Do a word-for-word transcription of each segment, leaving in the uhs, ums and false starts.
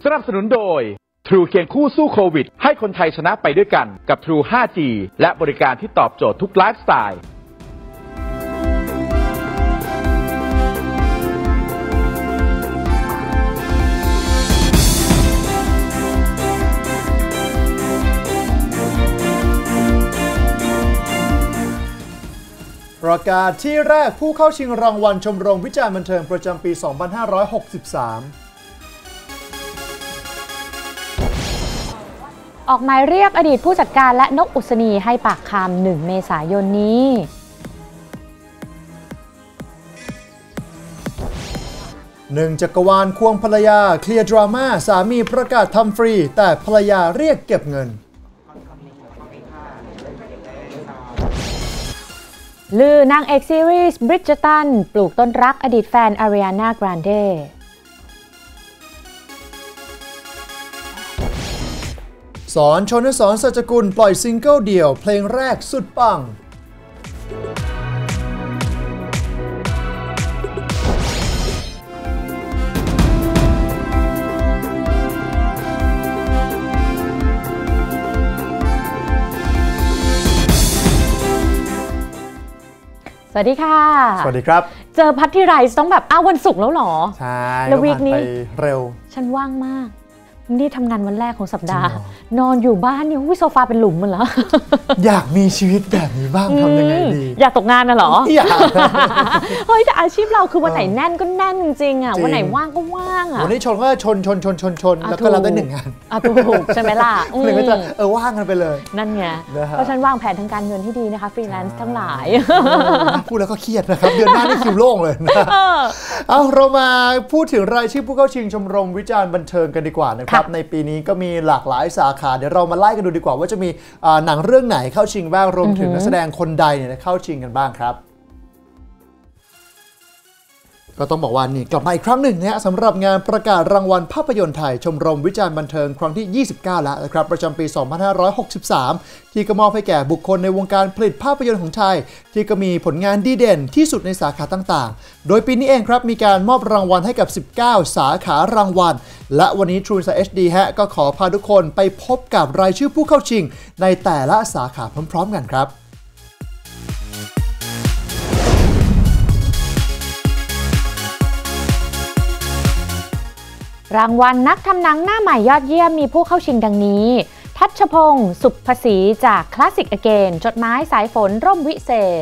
นับสนุนโดย True เคียงคู่สู้โควิดให้คนไทยชนะไปด้วยกันกับ True ไฟว์จี และบริการที่ตอบโจทย์ทุกไลฟ์สไตล์ประกาศที่แรกผู้เข้าชิงรางวัลชมรมวิจารณ์บันเทิงประจำปี สองพันห้าร้อยหกสิบสามออกหมายเรียกอดีตผู้จัดการและนกอุศนีให้ปากคำหนึ่งเมษายนนี้หนึ่งจักรวาลควงภรรยาเคลียร์ดราม่าสามีประกาศทำฟรีแต่ภรรยาเรียกเก็บเงินลือนางเอกซีรีส์บริดเจตันปลูกต้นรักอดีตแฟนอาริอานาแกรนเดสอนชนสอนสัจกุลปล่อยซิงเกิลเดี่ยวเพลงแรกสุดปังสวัสดีค่ะสวัสดีครับเจอพัทที่ไรต้องแบบอ้าววันศุกร์แล้วหรอใช่แล้ววีคนี้เร็วฉันว่างมากนี่ทำงานวันแรกของสัปดาห์นอนอยู่บ้านเนี่ยวิโซฟาเป็นหลุมมันเหรออยากมีชีวิตแบบนี้บ้างทำยังไงดีอยากตกงานน่ะเหรออยากเฮ้ยแต่อาชีพเราคือวันไหนแน่นก็แน่นจริงๆอ่ะวันไหนว่างก็ว่างอ่ะวันนี้ชนก็ชนชนชนชนชนแล้วก็รับได้หนึ่งงานอ่ะถูกใช่ไหมล่ะหนึ่งก็จะเออว่างกันไปเลยนั่นไงเพราะฉันวางแผนทางการเงินที่ดีนะคะฟรีแลนซ์ทั้งหลายพูดแล้วก็เครียดนะครับเดือนหน้านี่คิวโล่งเลยเอาเรามาพูดถึงรายชื่อผู้เข้าชิงชมรมวิจารณ์บันเทิงกันดีกว่านะครับในปีนี้ก็มีหลากหลายสาขาเดี๋ยวเรามาไล่กันดูดีกว่าว่าจะมีหนังเรื่องไหนเข้าชิงบ้างรวมถึงนักแสดงคนใดเนี่ยเข้าชิงกันบ้างครับก็ต้องบอกว่านี่กลับมาอีกครั้งหนึ่งนะฮะสำหรับงานประกาศรางวัลภาพยนตร์ไทยชมรมวิจารณ์บันเทิงครั้งที่ยี่สิบเก้าแล้วนะครับประจำปี สองพันห้าร้อยหกสิบสาม ที่ก็มอบให้แก่บุคคลในวงการผลิตภาพยนตร์ของไทยที่ก็มีผลงานดีเด่นที่สุดในสาขาต่างๆโดยปีนี้เองครับมีการมอบรางวัลให้กับสิบเก้าสาขารางวัลและวันนี้ True Insight เอช ดี ฮะก็ขอพาทุกคนไปพบกับรายชื่อผู้เข้าชิงในแต่ละสาขาพร้อมๆกันครับรางวัลนักทำหนังหน้าใหม่ยอดเยี่ยมมีผู้เข้าชิงดังนี้ทัชพงศ์สุภศรีจากคลาสสิกอเกนจดหมายสายฝนร่มวิเศษ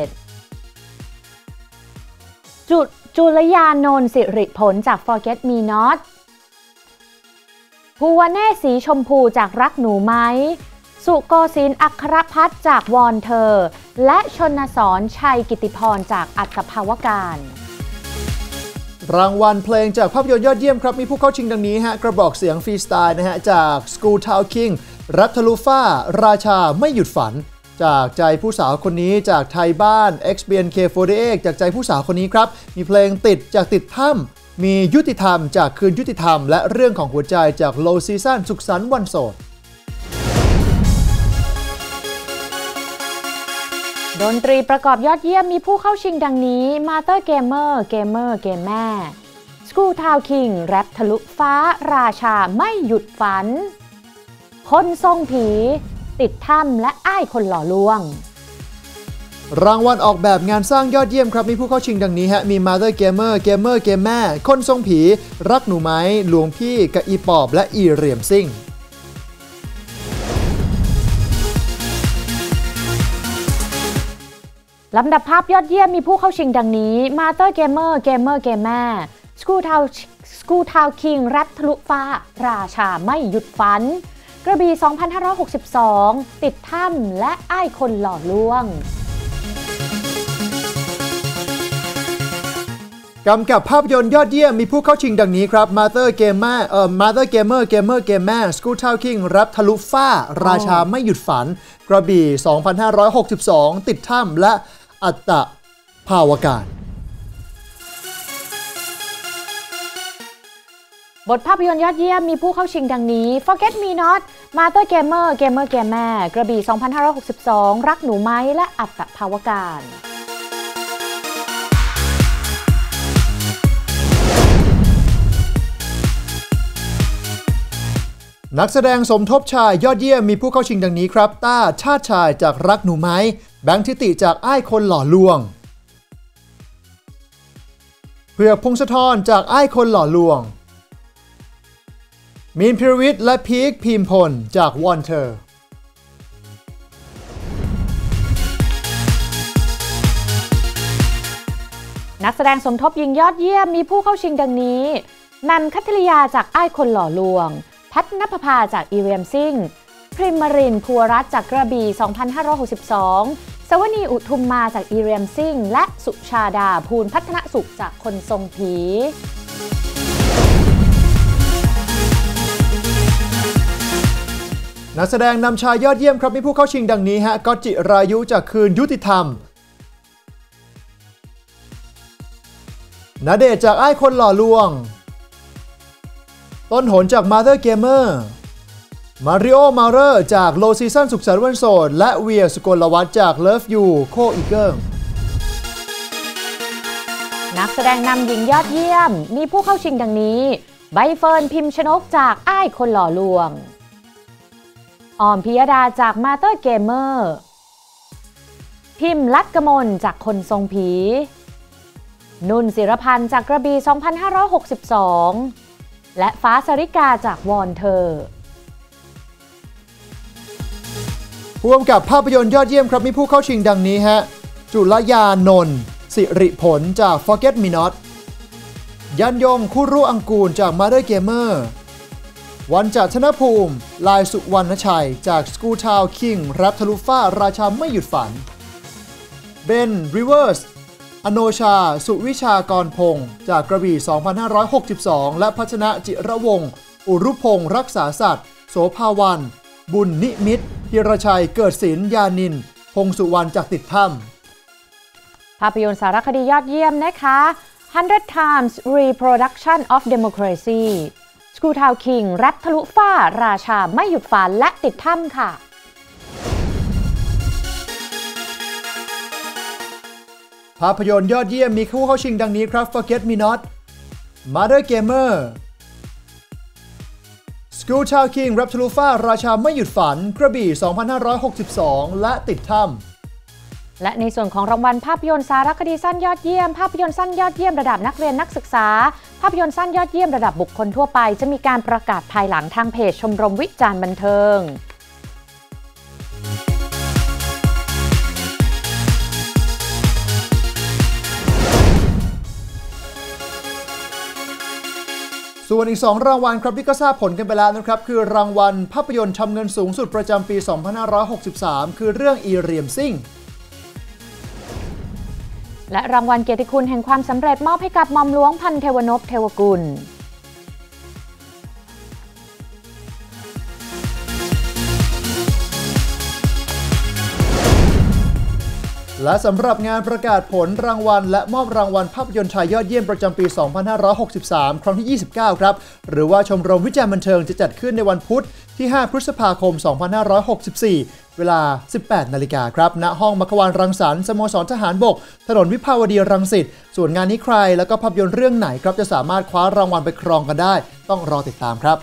จุจุลยานนท์สิริผลจาก Forget Me Not ภูวเนศสีชมพูจากรักหนูไหมสุโกศินอัครพัฒน์จากวอนเธอและชนสรชัยกิติพรจากอัตภาวการรางวัลเพลงจากภาพยนตร์ยอดเยี่ยมครับมีผู้เข้าชิงดังนี้ฮะกระบอกเสียงฟรีสไตล์นะฮะจาก School Town King รัฐทะลุฟ้าราชาไม่หยุดฝันจากใจผู้สาวคนนี้จากไทยบ้าน เอ็กซ์ บี เอ็น เค โฟร์ตี้เอท จากใจผู้สาวคนนี้ครับมีเพลงติดจากติดถ้ำมียุติธรรมจากคืนยุติธรรมและเรื่องของหัวใจจาก Low Season สุขสันต์วันโสดดนตรีประกอบยอดเยี่ยมมีผู้เข้าชิงดังนี้ Mother Gamer Gamer เกมแม่ School Town King แรปทะลุฟ้าราชาไม่หยุดฝันคนทรงผีติดถ้ำและอ้ายคนหล่อลวงรางวัลออกแบบงานสร้างยอดเยี่ยมครับมีผู้เข้าชิงดังนี้ฮะมี Mother Gamer Gamer เกมแม่คนทรงผีรักหนูไหมหลวงพี่กับอีปอบและอีเหรี่ยมซิ่งลำดับภาพยอดเยี่ยมมีผู้เข้าชิงดังนี้ Mother Gamer Gamer เกมแม่ School Town School Town King แรปทะลุฟ้าราชาไม่หยุดฝันกระบี่ สองพันห้าร้อยหกสิบสอง ติดถ้ำและอ้ายคนหล่อลวงกำกับภาพยนตร์ยอดเยี่ยมมีผู้เข้าชิงดังนี้ครับ Mother Gamer เอ่อ Mother Gamer Gamer เกมแม่ School Town King แรปทะลุฟ้าราชาไม่หยุดฝันกระบี่ สองพันห้าร้อยหกสิบสอง ติดถ้ำและอัตภาวการบทภาพยนตร์ยอดเยี่ยมมีผู้เข้าชิงดังนี้ Forget Me Not Mother Gamer Gamer เกมแม่กระบี่ สองพันห้าร้อยหกสิบสอง รักหนูไหมและอัตภาวการนักแสดงสมทบชายยอดเยี่ยมมีผู้เข้าชิงดังนี้ครับต้าชาติชายจากรักหนูไหมแบงค์ทิติจากอ้ายคนหล่อลวงเผือกพงศธรจากอ้ายคนหล่อลวงมีนพิรวิทย์และพีคพิมพลจากวอนเทอร์นักแสดงสมทบหญิงยอดเยี่ยมมีผู้เข้าชิงดังนี้แหม่มคัทธริยาจากอ้ายคนหล่อลวงแพทณปภาจากอีเรียมซิ่งพริมมารินภัวรัตน์จากกระบี่ สองพันห้าร้อยหกสิบสอง สวนีอุทุมมาจากอีเรียมซิ่งและสุชาดาภูลพัฒนสุขจากคนทรงผีนักแสดงนำชายยอดเยี่ยมครับมีผู้เข้าชิงดังนี้ฮะก๊อตจิรายุจากคืนยุติธรรมณเดชน์จากอ้ายคนหล่อลวงต้นหนจาก Mother Gamer มาริโอ มาเรอร์จาก Low Season สุขสันต์วันโสดและเวียสุกลวัฒน์จาก Love You โคอีเกิลนักแสดงนำหญิงยอดเยี่ยมมีผู้เข้าชิงดังนี้ใบเฟิร์นพิมพ์ชนกจากอ้ายคนหล่อลวงออมพิยดาจาก Mother Gamer พิมพ์ลัดกมลจากคนทรงผีนุ่นศิรพันธ์จากกระบี่ สองพันห้าร้อยหกสิบสอง และฟ้าสริกาจากวอนเทอร์ผู้กำกับภาพยนตร์ยอดเยี่ยมครับมีผู้เข้าชิงดังนี้ฮะจุลยานนท์สิริผลจาก Forget Me Not ยันยงคุรุอังกูลจาก Mother Gamer วันจัดธนภูมิลายสุวรรณชัยจาก School Town King แรปทะลุฟ้าราชาไม่หยุดฝันเบนริเวอร์สอโนชาสุวิชากรพงศ์จากกระบี่ สองพันห้าร้อยหกสิบสอง และพัชนะจิระวงศ์อุรุพงศ์รักษาสัตว์โสภาวันบุญนิมิตรธีรชัยเกิดศิลป์ยานินพงสุวรรณจากติดถ้ำภาพยนตร์สารคดียอดเยี่ยมนะคะ one hundred times Reproduction of Democracy School Town King แรปทะลุฟ้าราชาไม่หยุดฝันและติดถ้ำค่ะภาพยนตร์ยอดเยี่ยมมีผู้เข้าชิงดังนี้ครับ Forget Me Not Mother Gamer School Town King แรปทะลุฟ้าราชาไม่หยุดฝันกระบี่ สองพันห้าร้อยหกสิบสอง และติดถ้ำและในส่วนของรางวัลภาพยนตร์สารคดีสั้นยอดเยี่ยมภาพยนตร์สั้นยอดเยี่ยมระดับนักเรียนนักศึกษาภาพยนตร์สั้นยอดเยี่ยมระดับบุคคลทั่วไปจะมีการประกาศภายหลังทางเพจชมรมวิจารณ์บันเทิงส่วนอีกสองรางวัลครับที่ก็ทราบผลกันไปแล้วนะครับคือรางวัลภาพยนตร์ทำเงินสูงสุดประจำปี สองพันห้าร้อยหกสิบสาม คือเรื่องอีเรียมซิ่งและรางวัลเกียรติคุณแห่งความสำเร็จมอบให้กับหม่อมหลวงพันเทวนพเทวกุลและสำหรับงานประกาศผลรางวัลและมอบรางวัลภาพยนตร์ชายยอดเยี่ยมประจำปี สองพันห้าร้อยหกสิบสาม ครั้งที่ ยี่สิบเก้า ครับหรือว่าชมรมวิจารณ์บันเทิงจะจัดขึ้นในวันพุธที่ ห้า พฤษภาคม สองพันห้าร้อยหกสิบสี่ เวลา สิบแปด นาฬิกาครับณห้องมัควานรังสรรค์สโมสรทหารบกถนนวิภาวดีรังสิตส่วนงานนี้ใครแล้วก็ภาพยนตร์เรื่องไหนครับจะสามารถคว้ารางวัลไปครองกันได้ต้องรอติดตามครับ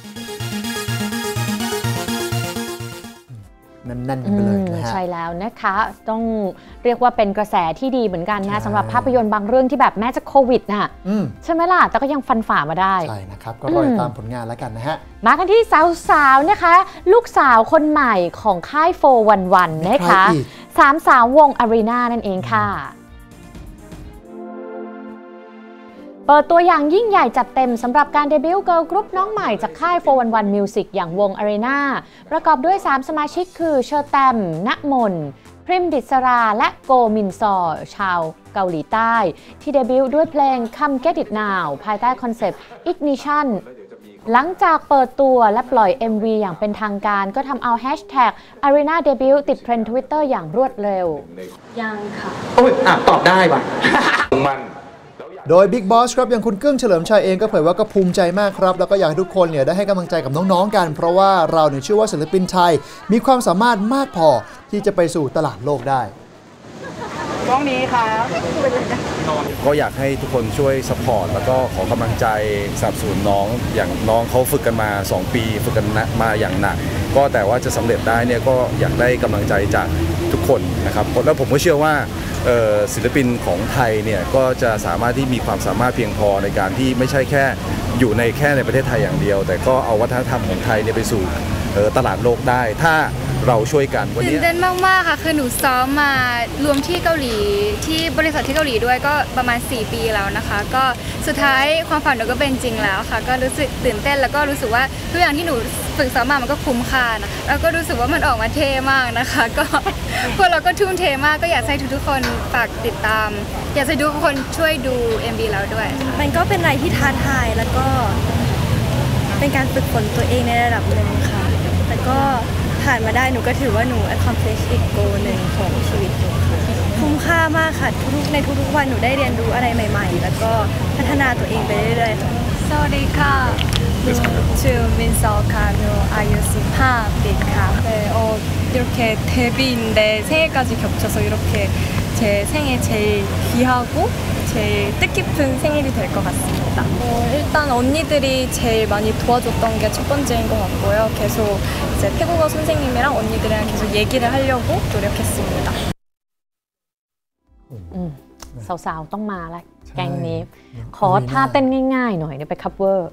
นั่นๆกันไปเลยนะฮะใช่แล้วนะคะต้องเรียกว่าเป็นกระแสที่ดีเหมือนกันนะสำหรับภาพยนตร์บางเรื่องที่แบบแม้จะโควิดน่ะใช่ไหมล่ะแต่ก็ยังฟันฝ่ามาได้ใช่นะครับก็รอติดตามผลงานแล้วกันนะฮะมากันที่สาวๆนะคะลูกสาวคนใหม่ของค่ายโฟร์ วัน วันนะคะสามสาววงอารีนานั่นเองค่ะเปิดตัวอย่างยิ่งใหญ่จัดเต็มสำหรับการเดบิวต์เกิร์ลกรุ๊ปน้องใหม่จากค่าย โฟร์ วัน วัน Music อย่างวง Arena ประกอบด้วยสามสมาชิกคือเชอร์แตม ณมน พริมดิษราและโกมินซอร์ชาวเกาหลีใต้ที่เดบิวต์ด้วยเพลง Come Get It Now ภายใต้คอนเซปต์ Ignition หลังจากเปิดตัวและปล่อย เอ็ม วี อย่างเป็นทางการก็ทำเอาแฮชแท็ก Arena Debut ติดเทรนด์ Twitter อย่างรวดเร็วยังค่ะโอ้ยอ่ะตอบได้ป่ะมันโดย Big Boss ครับอย่างคุณกึ้งเฉลิมชัยเองก็เผยว่าก็ภูมิใจมากครับแล้วก็อยากให้ทุกคนเนี่ยได้ให้กำลังใจกับน้องๆกันเพราะว่าเราเนี่ยเชื่อว่าศิลปินไทยมีความสามารถมากพอที่จะไปสู่ตลาดโลกได้กล้องนี้ครับก็อยากให้ทุกคนช่วยซัพพอร์ตแล้วก็ขอกำลังใจสนับสนุนน้องอย่างน้องเขาฝึกกันมาสองปีฝึกกันมาอย่างหนักก็แต่ว่าจะสำเร็จได้เนี่ยก็อยากได้กำลังใจจากทุกคนนะครับแล้วผมก็เชื่อว่าศิลปินของไทยเนี่ยก็จะสามารถที่มีความสามารถเพียงพอในการที่ไม่ใช่แค่อยู่ในแค่ในประเทศไทยอย่างเดียวแต่ก็เอาวัฒนธรรมของไทยเนี่ยไปสู่ตลาดโลกได้ถ้าเราช่วยกันวันนี้ตื่นเต้นมากๆค่ะคือหนูซ้อมมารวมที่เกาหลีที่บริษัทที่เกาหลีด้วยก็ประมาณสี่ปีแล้วนะคะก็สุดท้ายความฝันหนูก็เป็นจริงแล้วค่ะก็รู้สึกตื่นเต้นแล้วก็รู้สึกว่าทุกอย่างที่หนูฝึกซ้อมมามันก็คุ้มค่านะแล้วก็รู้สึกว่ามันออกมาเท่มากนะคะก็พวกเราก็ทุ่มเทมากก็อยากให้ทุกๆคนฝากติดตามอยากให้ทุกคนช่วยดู เอ็ม วี เราด้วยมันก็เป็นอะไรที่ท้าทายแล้วก็เป็นการฝึกฝนตัวเองในระดับหนึ่งค่ะแต่ก็ผ่านมาได้หนูก็ถือว่าหนู accomplish อีก goal หนึ่งของชีวิตหนูค่ะคุ้มค่ามากค่ะทุกในทุกๆวันหนูได้เรียนรู้อะไรใหม่ๆแล้วก็พัฒนาตัวเองไปเรื่อยๆค่ะสวัสดีค่ะหนูชื่อมินซอค่ะหนูอายุสิบห้าปีค่ะ네 어 이렇게 데뷔인데 생일까지 겹쳐서 이렇게 제 생에 제일 귀하고 제일 뜻깊은 생일이 될 것 같습니다. 어, 일단 언니들이 제일 많이 도와줬던 게 첫 번째인 것 같고요. 계속 이제 태국어 선생님이랑 언니들이랑 계속 얘기를 하려고 노력했습니다. สาวๆต้องมาละแกงนี้ขอท่าเต้นง่ายๆหน่อยเนี่ยไปคัฟเวอร์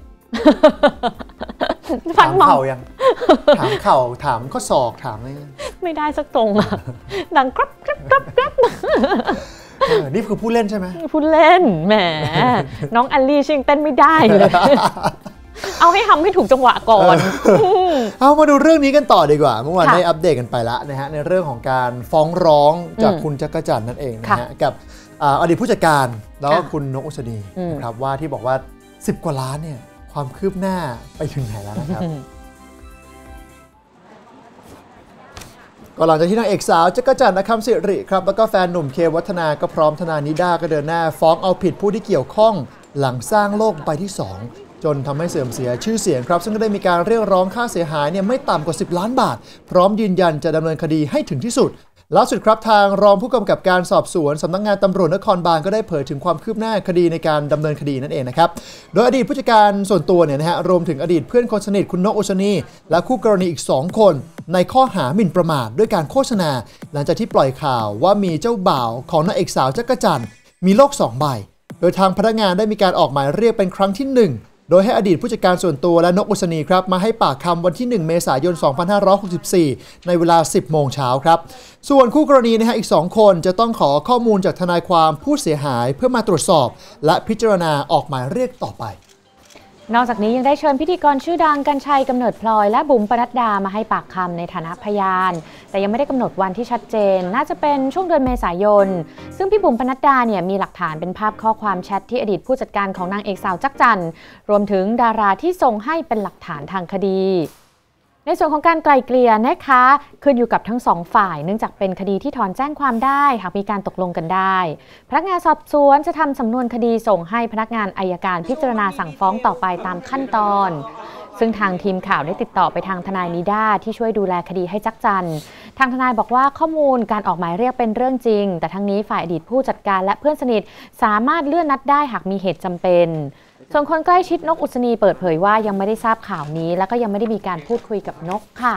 ถามเข่ายังถามเข่าถามข้อศอกถามอะไรไม่ได้สักตรงอ่ะดังกรับกรับกรับกรับนี่คือผู้เล่นใช่ไหมผู้เล่นแหมน้องแอลลี่ชิงเต้นไม่ได้เลยเอาให้ทำให้ถูกจังหวะก่อนเอามาดูเรื่องนี้กันต่อดีกว่าเมื่อวานได้อัปเดตกันไปแล้วนะฮะในเรื่องของการฟ้องร้องจากคุณจักรจันทร์นั่นเองนะฮะกับอดีตผู้จัดการแล้วคุณนกอุศนีนะครับว่าที่บอกว่าสิบกว่าล้านเนี่ยความคืบหน้าไปถึงไหนแล้วนะครับก็หลังจากที่นางเอกสาวจักรจันทร์ ณ คำสิริครับแล้วก็แฟนหนุ่มเควัฒนาก็พร้อมทนายนิด้าก็เดินหน้าฟ้องเอาผิดผู้ที่เกี่ยวข้องหลังสร้างโลกใบที่สองจนทำให้เสื่อมเสียชื่อเสียงครับซึ่งก็ได้มีการเรียกร้องค่าเสียหายเนี่ยไม่ต่ำกว่าสิบล้านบาทพร้อมยืนยันจะดำเนินคดีให้ถึงที่สุดล่าสุดครับทางรองผู้กำกับการสอบสวนสำนักงานตำรวจนครบาลก็ได้เผยถึงความคืบหน้าคดีในการดำเนินคดีนั่นเองนะครับโดยอดีตผู้จัดการส่วนตัวเนี่ยนะฮะรวมถึงอดีตเพื่อนคนสนิทคุณนกอุศนีและคู่กรณีอีกสองคนในข้อหาหมิ่นประมาทด้วยการโฆษณาหลังจากที่ปล่อยข่าวว่ามีเจ้าบ่าวของนางเอกสาวจักรจันทร์มีโลกสองใบโดยทางพนักงานได้มีการออกหมายเรียกเป็นครั้งที่หนึ่งโดยให้อดีตผู้จัดการส่วนตัวและนกอุศนีครับมาให้ปากคำวันที่หนึ่งเมษายนสองพันห้าร้อยหกสิบสี่ในเวลาสิบโมงเช้าครับส่วนคู่กรณีนะฮะอีกสองคนจะต้องขอข้อมูลจากทนายความผู้เสียหายเพื่อมาตรวจสอบและพิจารณาออกหมายเรียกต่อไปนอกจากนี้ยังได้เชิญพิธีกรชื่อดังกรรชัยกำเนิดพลอยและบุ๋มปนัดดามาให้ปากคำในฐานะพยานแต่ยังไม่ได้กำหนดวันที่ชัดเจนน่าจะเป็นช่วงเดือนเมษายนซึ่งพี่บุ๋มปนัดดาเนี่ยมีหลักฐานเป็นภาพข้อความแชทที่อดีตผู้จัดการของนางเอกสาวจักรจันทร์รวมถึงดาราที่ส่งให้เป็นหลักฐานทางคดีในส่วนของการไกล่เกลี่ยนะคะขึ้นอยู่กับทั้งสองฝ่ายเนื่องจากเป็นคดีที่ถอนแจ้งความได้หากมีการตกลงกันได้พนักงานสอบสวนจะทำสำนวนคดีส่งให้พนักงานอัยการพิจารณาสั่งฟ้องต่อไปตามขั้นตอนซึ่งทางทีมข่าวได้ติดต่อไปทางทนายนิด้าที่ช่วยดูแลคดีให้จักรจันทร์ทางทนายบอกว่าข้อมูลการออกหมายเรียกเป็นเรื่องจริงแต่ทั้งนี้ฝ่ายอดีตผู้จัดการและเพื่อนสนิทสามารถเลื่อนนัดได้หากมีเหตุจำเป็นส่วนคนใกล้ชิดนกอุศนีเปิดเผยว่ายังไม่ได้ทราบข่าวนี้และก็ยังไม่ได้มีการพูดคุยกับนกค่ะ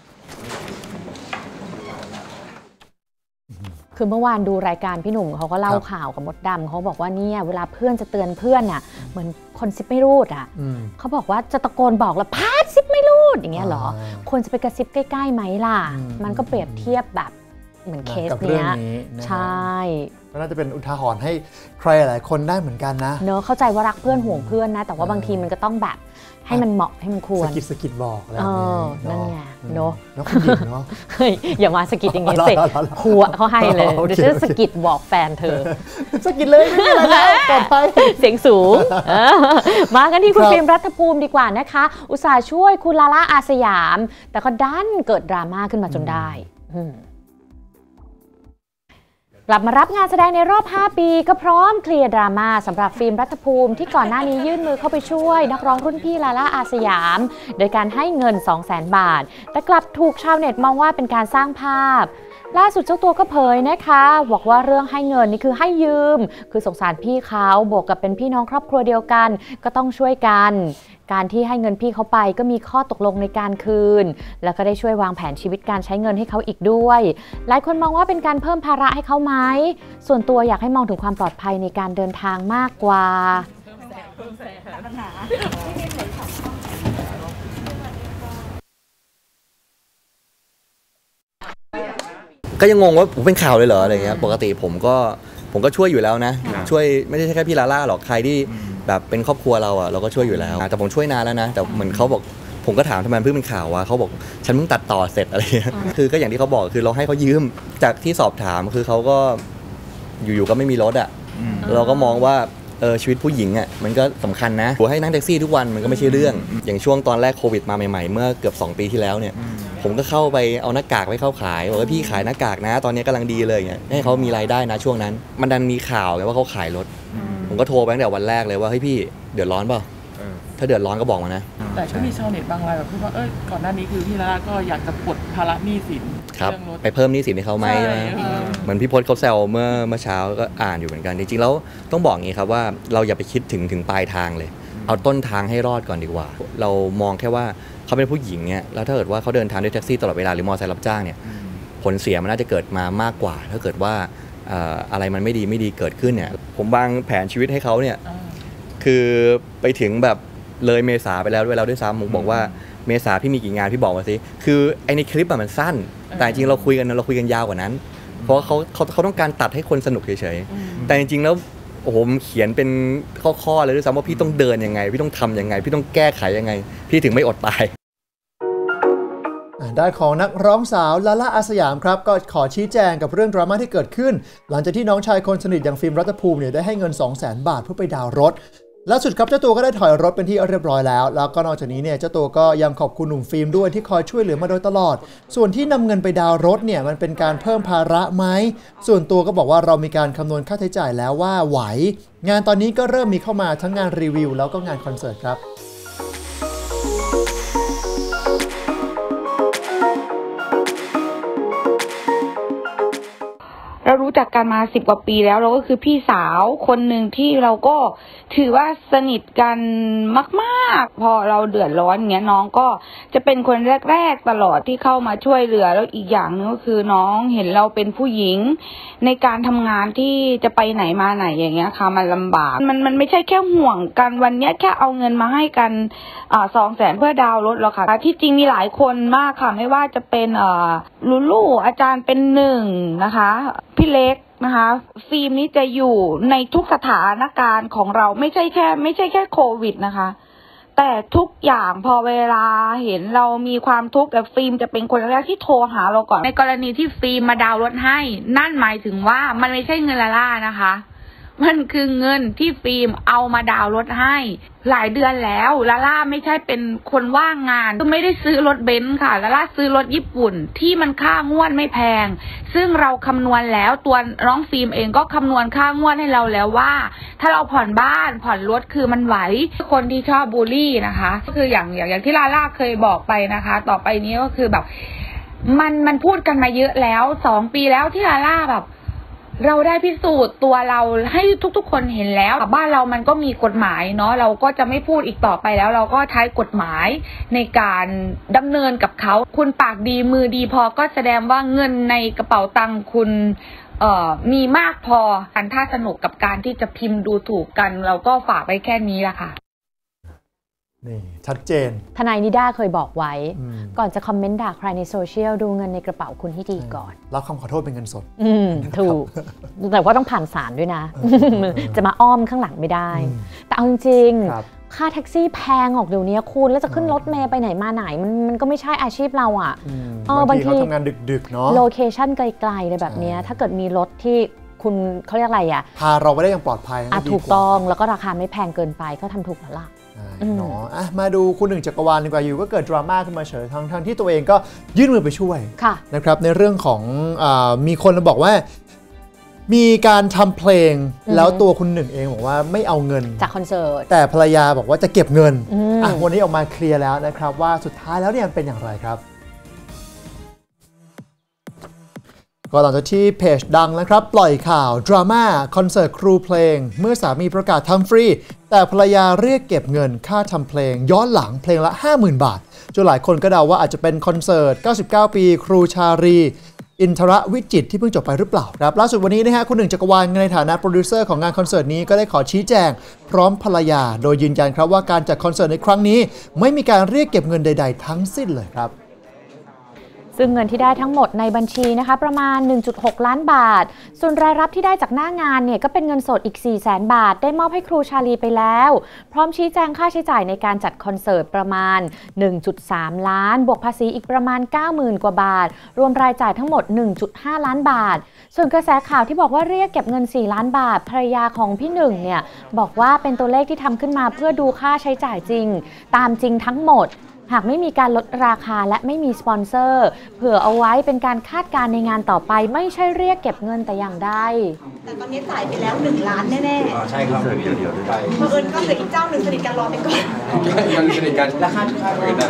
คือเมื่อวานดูรายการพี่หนุ่มเขาก็เล่าข่าวกับมดดำเขาบอกว่าเนี่ยเวลาเพื่อนจะเตือนเพื่อนน่ะเหมือนคนซิปไม่รูดอ่ะเขาบอกว่าจะตะโกนบอกแล้วพาดซิปไม่รูดอย่างเงี้ยหรอควรจะไปกระซิบใกล้ๆไหมล่ะมันก็เปรียบเทียบแบบเหมือนเคสเนี้ยใช่ก็น่าจะเป็นอุทาหรณ์ให้ใครหลายคนได้เหมือนกันนะเนอะเข้าใจว่ารักเพื่อนห่วงเพื่อนนะแต่ว่าบางทีมันก็ต้องแบบให้มันเหมาะให้มันควรสกิดสกิดบอกอะไรนั่นไงเนอะแล้วคุณหญิงเนาะเฮ้ยอย่ามาสกิดอย่างงี้สิหัวเขาให้เลยเดี๋ยวจะสกิดบอกแฟนเธอสกิดเลยไม่เป็นไรแล้วปลอดภัยเสียงสูงมากันที่คุณฟิล์มรัฐภูมิดีกว่านะคะอุตส่าห์ช่วยคุณลาล่าอาสยามแต่ก็ดันเกิดดราม่าขึ้นมาจนได้กลับมารับงานแสดงในรอบห้าปีก็พร้อมเคลียร์ดราม่าสำหรับฟิล์มรัฐภูมิที่ก่อนหน้านี้ยื่นมือเข้าไปช่วยนักร้องรุ่นพี่ลาล่าอาสยามโดยการให้เงิน สองแสน บาทแต่กลับถูกชาวเน็ตมองว่าเป็นการสร้างภาพล่าสุดเจ้าตัวก็เผยนะคะบอกว่าเรื่องให้เงินนี่คือให้ยืมคือสงสารพี่เขาบวกกับเป็นพี่น้องครอบครัวเดียวกันก็ต้องช่วยกันการที่ให้เงินพี่เขาไปก็มีข้อตกลงในการคืนแล้วก็ได้ช่วยวางแผนชีวิตการใช้เงินให้เขาอีกด้วยหลายคนมองว่าเป็นการเพิ่มภาระให้เขาไหมส่วนตัวอยากให้มองถึงความปลอดภัยในการเดินทางมากกว่าก็ยังงงว่าผมเป็นข่าวเลยเหรออะไรเงี้ยปกติผมก็ผมก็ช่วยอยู่แล้วนะช่วยไม่ได้แค่พี่ลาล่าหรอกใครที่แบบเป็นครอบครัวเราอ่ะเราก็ช่วยอยู่แล้วแต่ผมช่วยนานแล้วนะแต่เหมือนเขาบอกผมก็ถามทำไมเพิ่งเป็นข่าววะเขาบอกฉันเพิ่งตัดต่อเสร็จอะไรเงี้ยคือก็อย่างที่เขาบอกคือเราให้เขายืมจากที่สอบถามคือเขาก็อยู่ๆก็ไม่มีรถอ่ะเราก็มองว่าเออชีวิตผู้หญิงอ่ะมันก็สำคัญนะผมให้นั่งแท็กซี่ทุกวันมันก็ไม่ใช่เรื่องอย่างช่วงตอนแรกโควิดมาใหม่ๆเมื่อเกือบสองปีที่แล้วเนี่ยผมก็เข้าไปเอาหน้ากากไปเข้าขายบอกว่าพี่ขายหน้ากากนะตอนนี้กำลังดีเลยเนี่ยให้เขามีรายได้นะช่วงนั้นมันดันมีข่าวไงว่าเขาขายรถผมก็โทรไปตั้งแต่วันแรกเลยว่าเฮ้ยพี่เดือดร้อนเปล่าถ้าเดือดร้อนก็บอกมานะแต่ก็มีชาวเน็ตบางรายแบบพูดว่าเอ้ยก่อนหน้านี้คือพี่ลาล่าก็อยากจะปลดภาระหนี้สินครับไปเพิ่มหนี้สินให้เขาไหมใช่ไหมเหมือนพี่พจน์เขาแซวเมื่อเมื่อเช้าก็อ่านอยู่เหมือนกันจริงๆแล้วต้องบอกอย่างนี้ครับว่าเราอย่าไปคิดถึงถึงปลายทางเลยเอาต้นทางให้รอดก่อนดีกว่าเรามองแค่ว่าเขาเป็นผู้หญิงเนี่ยแล้วถ้าเกิดว่าเขาเดินทางด้วยแท็กซี่ตลอดเวลาหรือมอเตอร์ไซค์รับจ้างเนี่ยผลเสียมันน่าจะเกิดมามากกว่าถ้าเกิดว่าอะไรมันไม่ดีไม่ดีเกิดขึ้นเนี่ยผมวางแผนชีวิตให้เขาเนี่ยคือไปถึงแบบเลยเมษาไปแล้วด้วยเราด้วยซ้ำผมบอกว่าเมษาพี่มีกี่งานพี่บอกมาสิคือไอในคลิปมันสั้นแต่จริงเราคุยกันเราคุยกันยาวกว่านั้นเพราะเขาเขาเขาต้องการตัดให้คนสนุกเฉยๆแต่จริงๆแล้วโอ้โหเขียนเป็นข้อๆเลยด้วยซ้ำว่าพี่ต้องเดินยังไงพี่ต้องทำยังไงพี่ต้องแก้ไขยังไงพี่ถึงไม่อดตายด้านของนักร้องสาวลาล่าอาสยามครับก็ขอชี้แจงกับเรื่องดราม่าที่เกิดขึ้นหลังจากที่น้องชายคนสนิทอย่างฟิล์มรัฐภูมิเนี่ยได้ให้เงิน สองแสน บาทเพื่อไปดาวน์รถล่าสุดครับเจ้าตัวก็ได้ถอยรถเป็นที่เรียบร้อยแล้วแล้วก็นอกจากนี้เนี่ยเจ้าตัวก็ยังขอบคุณหนุ่มฟิล์มด้วยที่คอยช่วยเหลือมาโดยตลอดส่วนที่นำเงินไปดาวน์รถเนี่ยมันเป็นการเพิ่มภาระไหมส่วนตัวก็บอกว่าเรามีการคำนวณค่าใช้จ่ายแล้วว่าไหวงานตอนนี้ก็เริ่มมีเข้ามาทั้งงานรีวิวแล้วก็งานคอนเสิร์ตครับเรารู้จักกันมาสิบกว่าปีแล้วเราก็คือพี่สาวคนหนึ่งที่เราก็ถือว่าสนิทกันมากๆพอเราเดือดร้อนอย่างเงี้ยน้องก็จะเป็นคนแรกๆตลอดที่เข้ามาช่วยเหลือแล้วอีกอย่างนึงก็คือน้องเห็นเราเป็นผู้หญิงในการทำงานที่จะไปไหนมาไหนอย่างเงี้ยค่ะมันลำบากมันมันไม่ใช่แค่ห่วงกันวันเนี้ยแค่เอาเงินมาให้กันอ่าสองแสนเพื่อดาวน์รถหรอกค่ะที่จริงมีหลายคนมากค่ะไม่ว่าจะเป็นอ่าลูลูอาจารย์เป็นหนึ่งนะคะพี่เล็กนะคะฟิล์มนี้จะอยู่ในทุกสถานการณ์ของเราไม่ใช่แค่ไม่ใช่แค่โควิดนะคะแต่ทุกอย่างพอเวลาเห็นเรามีความทุกข์แต่ฟิล์มจะเป็นคนแรกที่โทรหาเราก่อนในกรณีที่ฟิล์มมาดาวน์รถให้นั่นหมายถึงว่ามันไม่ใช่เงินลาล่านะคะมันคือเงินที่ฟิล์มเอามาดาวน์รถให้หลายเดือนแล้วลาล่าไม่ใช่เป็นคนว่างงานก็ไม่ได้ซื้อรถเบนซ์ค่ะลาล่าซื้อรถญี่ปุ่นที่มันค่างวดไม่แพงซึ่งเราคำนวณแล้วตัวน้องฟิล์มเองก็คำนวณค่างวดให้เราแล้วว่าถ้าเราผ่อนบ้านผ่อนรถคือมันไหวคนที่ชอบบูลลี่นะคะก็คืออย่างอย่างอย่างที่ลาล่าเคยบอกไปนะคะต่อไปนี้ก็คือแบบมันมันพูดกันมาเยอะแล้วสองปีแล้วที่ลาล่าแบบเราได้พิสูจน์ตัวเราให้ทุกๆคนเห็นแล้วบ้านเรามันก็มีกฎหมายเนาะเราก็จะไม่พูดอีกต่อไปแล้วเราก็ใช้กฎหมายในการดำเนินกับเขาคุณปากดีมือดีพอก็แสดงว่าเงินในกระเป๋าตังค์คุณเอ่อมีมากพอกันถ้าสนุกกับการที่จะพิมพ์ดูถูกกันเราก็ฝากไว้แค่นี้ละค่ะนี่ชัดเจนทนายนิด้าเคยบอกไว้ก่อนจะคอมเมนต์ด่าใครในโซเชียลดูเงินในกระเป๋าคุณให้ดีก่อนรับคำขอโทษเป็นเงินสดถูกแต่ว่าต้องผ่านศาลด้วยนะจะมาอ้อมข้างหลังไม่ได้แต่เอาจริงๆค่าแท็กซี่แพงออกเดี๋ยวนี้คุณแล้วจะขึ้นรถเมล์ไปไหนมาไหนมันมันก็ไม่ใช่อาชีพเราอ่ะบางทีเขาทำงานดึกๆเนาะโลเคชั่นไกลๆเลยแบบนี้ถ้าเกิดมีรถที่คุณเขาเรียกอะไรอ่ะพาเราไปได้อย่างปลอดภัยถูกต้องแล้วก็ราคาไม่แพงเกินไปก็ทำถูกแล้วล่ะเนาะอ่ะมาดูคุณหนึ่งจักรวาลดีกว่าอยู่ก็เกิดดราม่าขึ้นมาเฉยทั้งทั้งที่ตัวเองก็ยื่นมือไปช่วยนะครับในเรื่องของอ่ามีคนบอกว่ามีการทำเพลงแล้วตัวคุณหนึ่งเองบอกว่าไม่เอาเงินจากคอนเสิร์ตแต่ภรรยาบอกว่าจะเก็บเงินอ่ะวันนี้ออกมาเคลียร์แล้วนะครับว่าสุดท้ายแล้วเนี่ยเป็นอย่างไรครับก็หลังจากที่เพจดังนะครับปล่อยข่าวดราม่าคอนเสิร์ตครูเพลงเมื่อสามีประกาศทำฟรีแต่ภรรยาเรียกเก็บเงินค่าทำเพลงย้อนหลังเพลงละ ห้าหมื่น บาทจนหลายคนก็เดาว่าอาจจะเป็นคอนเสิร์ตเก้าสิบเก้าปีครูชารีอินทรวิจิตรที่เพิ่งจบไปหรือเปล่าครับล่าสุดวันนี้นะฮะคุณหนึ่งจักรวาลในฐานะโปรดิวเซอร์ของงานคอนเสิร์ตนี้ก็ได้ขอชี้แจงพร้อมภรรยาโดยยืนยันครับว่าการจัดคอนเสิร์ตในครั้งนี้ไม่มีการเรียกเก็บเงินใดๆทั้งสิ้นเลยครับซึ่งเงินที่ได้ทั้งหมดในบัญชีนะคะประมาณ หนึ่งจุดหก ล้านบาทส่วนรายรับที่ได้จากหน้างานเนี่ยก็เป็นเงินสดอีก สี่แสน บาทได้มอบให้ครูชาลีไปแล้วพร้อมชี้แจงค่าใช้จ่ายในการจัดคอนเสิร์ตประมาณ หนึ่งจุดสาม ล้านบวกภาษีอีกประมาณ เก้าหมื่น กว่าบาทรวมรายจ่ายทั้งหมด หนึ่งจุดห้า ล้านบาทส่วนกระแสข่าวที่บอกว่าเรียกเก็บเงิน สี่ ล้านบาทภรรยาของพี่หนึ่งเนี่ยบอกว่าเป็นตัวเลขที่ทำขึ้นมาเพื่อดูค่าใช้จ่ายจริงตามจริงทั้งหมดหากไม่มีการลดราคาและไม่มีสปอนเซอร์เผื่อเอาไว้เป็นการคาดการณ์ในงานต่อไปไม่ใช่เรียกเก็บเงินแต่อย่างใดแต่ตอนนี้จ่ายไปแล้วหนึ่งล้านแน่ๆอ๋อใช่ครับเดี๋ยวเดี๋ยวได้เพราะเอิญก็เหลืออีกเจ้าหนึ่งสนิทกันรอไปก่อนยังสนิทกันราคาทุกค่าไม่ได้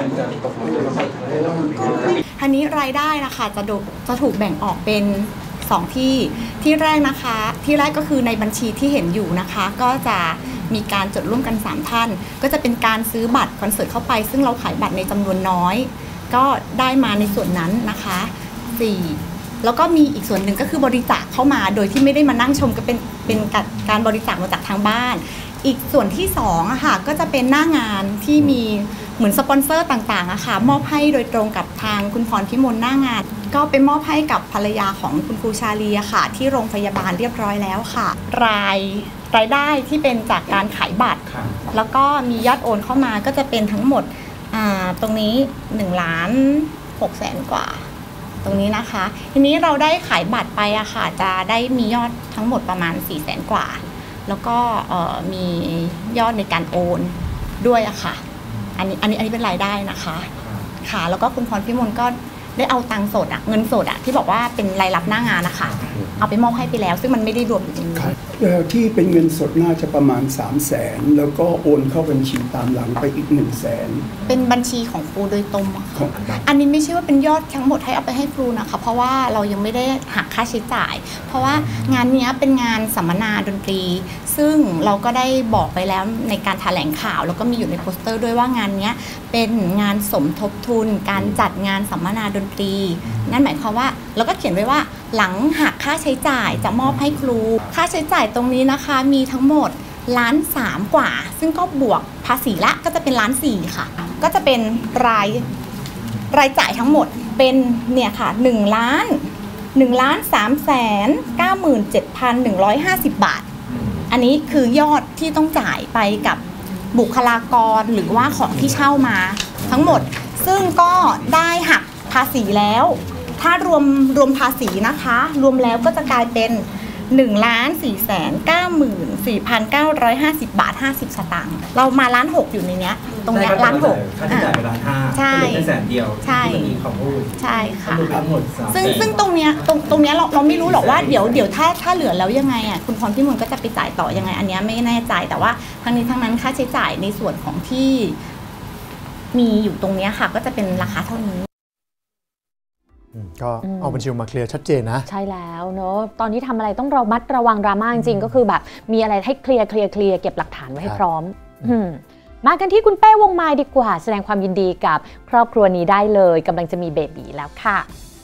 ทีนี้รายได้นะคะจะดูจะถูกแบ่งออกเป็นสองที่ที่แรกนะคะที่แรกก็คือในบัญชีที่เห็นอยู่นะคะก็จะมีการจดร่วมกันสามท่านก็จะเป็นการซื้อบัตรคอนเสิร์ตเข้าไปซึ่งเราขายบัตรในจำนวนน้อยก็ได้มาในส่วนนั้นนะคะสี่แล้วก็มีอีกส่วนหนึ่งก็คือบริจาคเข้ามาโดยที่ไม่ได้มานั่งชมก็เป็นเป็นการบริจาคมาจากทางบ้านอีกส่วนที่สองอะค่ะก็จะเป็นหน้างานที่มีเหมือนสปอนเซอร์ต่างๆอะค่ะมอบให้โดยตรงกับทางคุณพรพิมลหน้างานก็ไปมอบให้กับภรรยาของคุณครูชาลีอะค่ะที่โรงพยาบาลเรียบร้อยแล้วค่ะรายรายได้ที่เป็นจากการขายบัตรแล้วก็มียอดโอนเข้ามาก็จะเป็นทั้งหมดตรงนี้หนึ่งล้านหกแสนกว่าตรงนี้นะคะทีนี้เราได้ขายบัตรไปอะค่ะจะได้มียอดทั้งหมดประมาณสี่แสนกว่าแล้วก็มียอดในการโอนด้วยอะค่ะอันนี้อันนี้อันนี้เป็นรายได้นะคะค่ะแล้วก็คุณพรพิมลก็ได้เอาตังค์สดอะเงินสดอะที่บอกว่าเป็นรายรับหน้างานนะคะเอาไปมอบให้ไปแล้วซึ่งมันไม่ได้รวมอยู่ในนี้ที่เป็นเงินสดน่าจะประมาณสามแสนแล้วก็โอนเข้าบัญชีตามหลังไปอีกหนึ่งแสนเป็นบัญชีของครูโดยตรงค่ะอันนี้ไม่ใช่ว่าเป็นยอดทั้งหมดให้เอาไปให้ครูนะคะเพราะว่าเรายังไม่ได้หักค่าใช้จ่ายเพราะว่างานนี้เป็นงานสัมมนาดนตรีซึ่งเราก็ได้บอกไปแล้วในการแถลงข่าวแล้วก็มีอยู่ในโปสเตอร์ด้วยว่างานนี้เป็นงานสมทบทุนการจัดงานสัมมนาดนตรีนั่นหมายความว่าเราก็เขียนไว้ว่าหลังหักค่าใช้จ่ายจะมอบให้ครูค่าใช้จ่ายตรงนี้นะคะมีทั้งหมดล้านสามกว่าซึ่งก็บวกภาษีละก็จะเป็นล้านสี่ค่ะก็จะเป็นรายรายจ่ายทั้งหมดเป็นเนี่ยค่ะหนึ่งล้านหนึ่งล้านสามแสนเก้าหมื่นเจ็ดพันหนึ่งร้อยห้าสิบบาทอันนี้คือยอดที่ต้องจ่ายไปกับบุคลากรหรือว่าของที่เช่ามาทั้งหมดซึ่งก็ได้หักภาษีแล้วถ้ารวมรวมภาษีนะคะรวมแล้วก็จะกลายเป็นหนึ่งล้านสี่แสนเก้าหมื่นสี่พันเก้าร้อยห้าสิบบาทห้าสิบสตางค์เรามาล้านหกอยู่ในเนี้ยตรงเนี้ยล้านหกค่าใช้จ่ายไปล้านห้าใช่เป็นแสนเดียวใช่มีคำพูดใช่ค่ะซึ่งซึ่งตรงเนี้ยตรงตรงเนี้ยเราเราไม่รู้หรอกว่าเดี๋ยวเดี๋ยวถ้าถ้าเหลือแล้วยังไงอ่ะคุณพรพิมลก็จะไปจ่ายต่อยังไงอันเนี้ยไม่แน่ใจแต่ว่าทั้งนี้ทั้งนั้นค่าใช้จ่ายในส่วนของที่มีอยู่ตรงเนี้ยค่ะก็จะเป็นราคาเท่านี้ก็เอาบัญชีมาเคลียร์ชัดเจนนะใช่แล้วเนอะตอนนี้ทำอะไรต้องระมัดระวังดราม่าจริงๆก็คือแบบมีอะไรให้เคลียร์เคลียร์เคลียร์เก็บหลักฐานไว้ให้พร้อมมากันที่คุณเป้วงไม้ดีกว่าแสดงความยินดีกับครอบครัวนี้ได้เลยกำลังจะมีเบบีแล้วค่ะ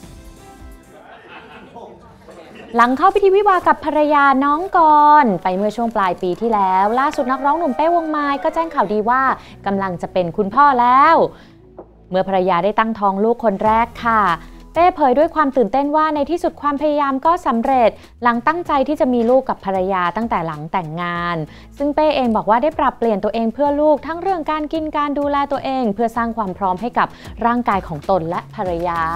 หลังเข้าพิธีวิวาห์กับภรรยาน้องกรไปเมื่อช่วงปลายปีที่แล้วล่าสุดนักร้องหนุ่มเป้วงไม้ก็แจ้งข่าวดีว่ากำลังจะเป็นคุณพ่อแล้วเมื่อภรรยาได้ตั้งท้องลูกคนแรกค่ะเป้เผยด้วยความตื่นเต้นว่าในที่สุดความพยายามก็สำเร็จหลังตั้งใจที่จะมีลูกกับภรรยาตั้งแต่หลังแต่งงานซึ่งเป้เองบอกว่าได้ปรับเปลี่ยนตัวเองเพื่อลูกทั้งเรื่องการกินการดูแลตัวเองเพื่อสร้างความพร้อมให้กับร่างกายของตนและภรรยา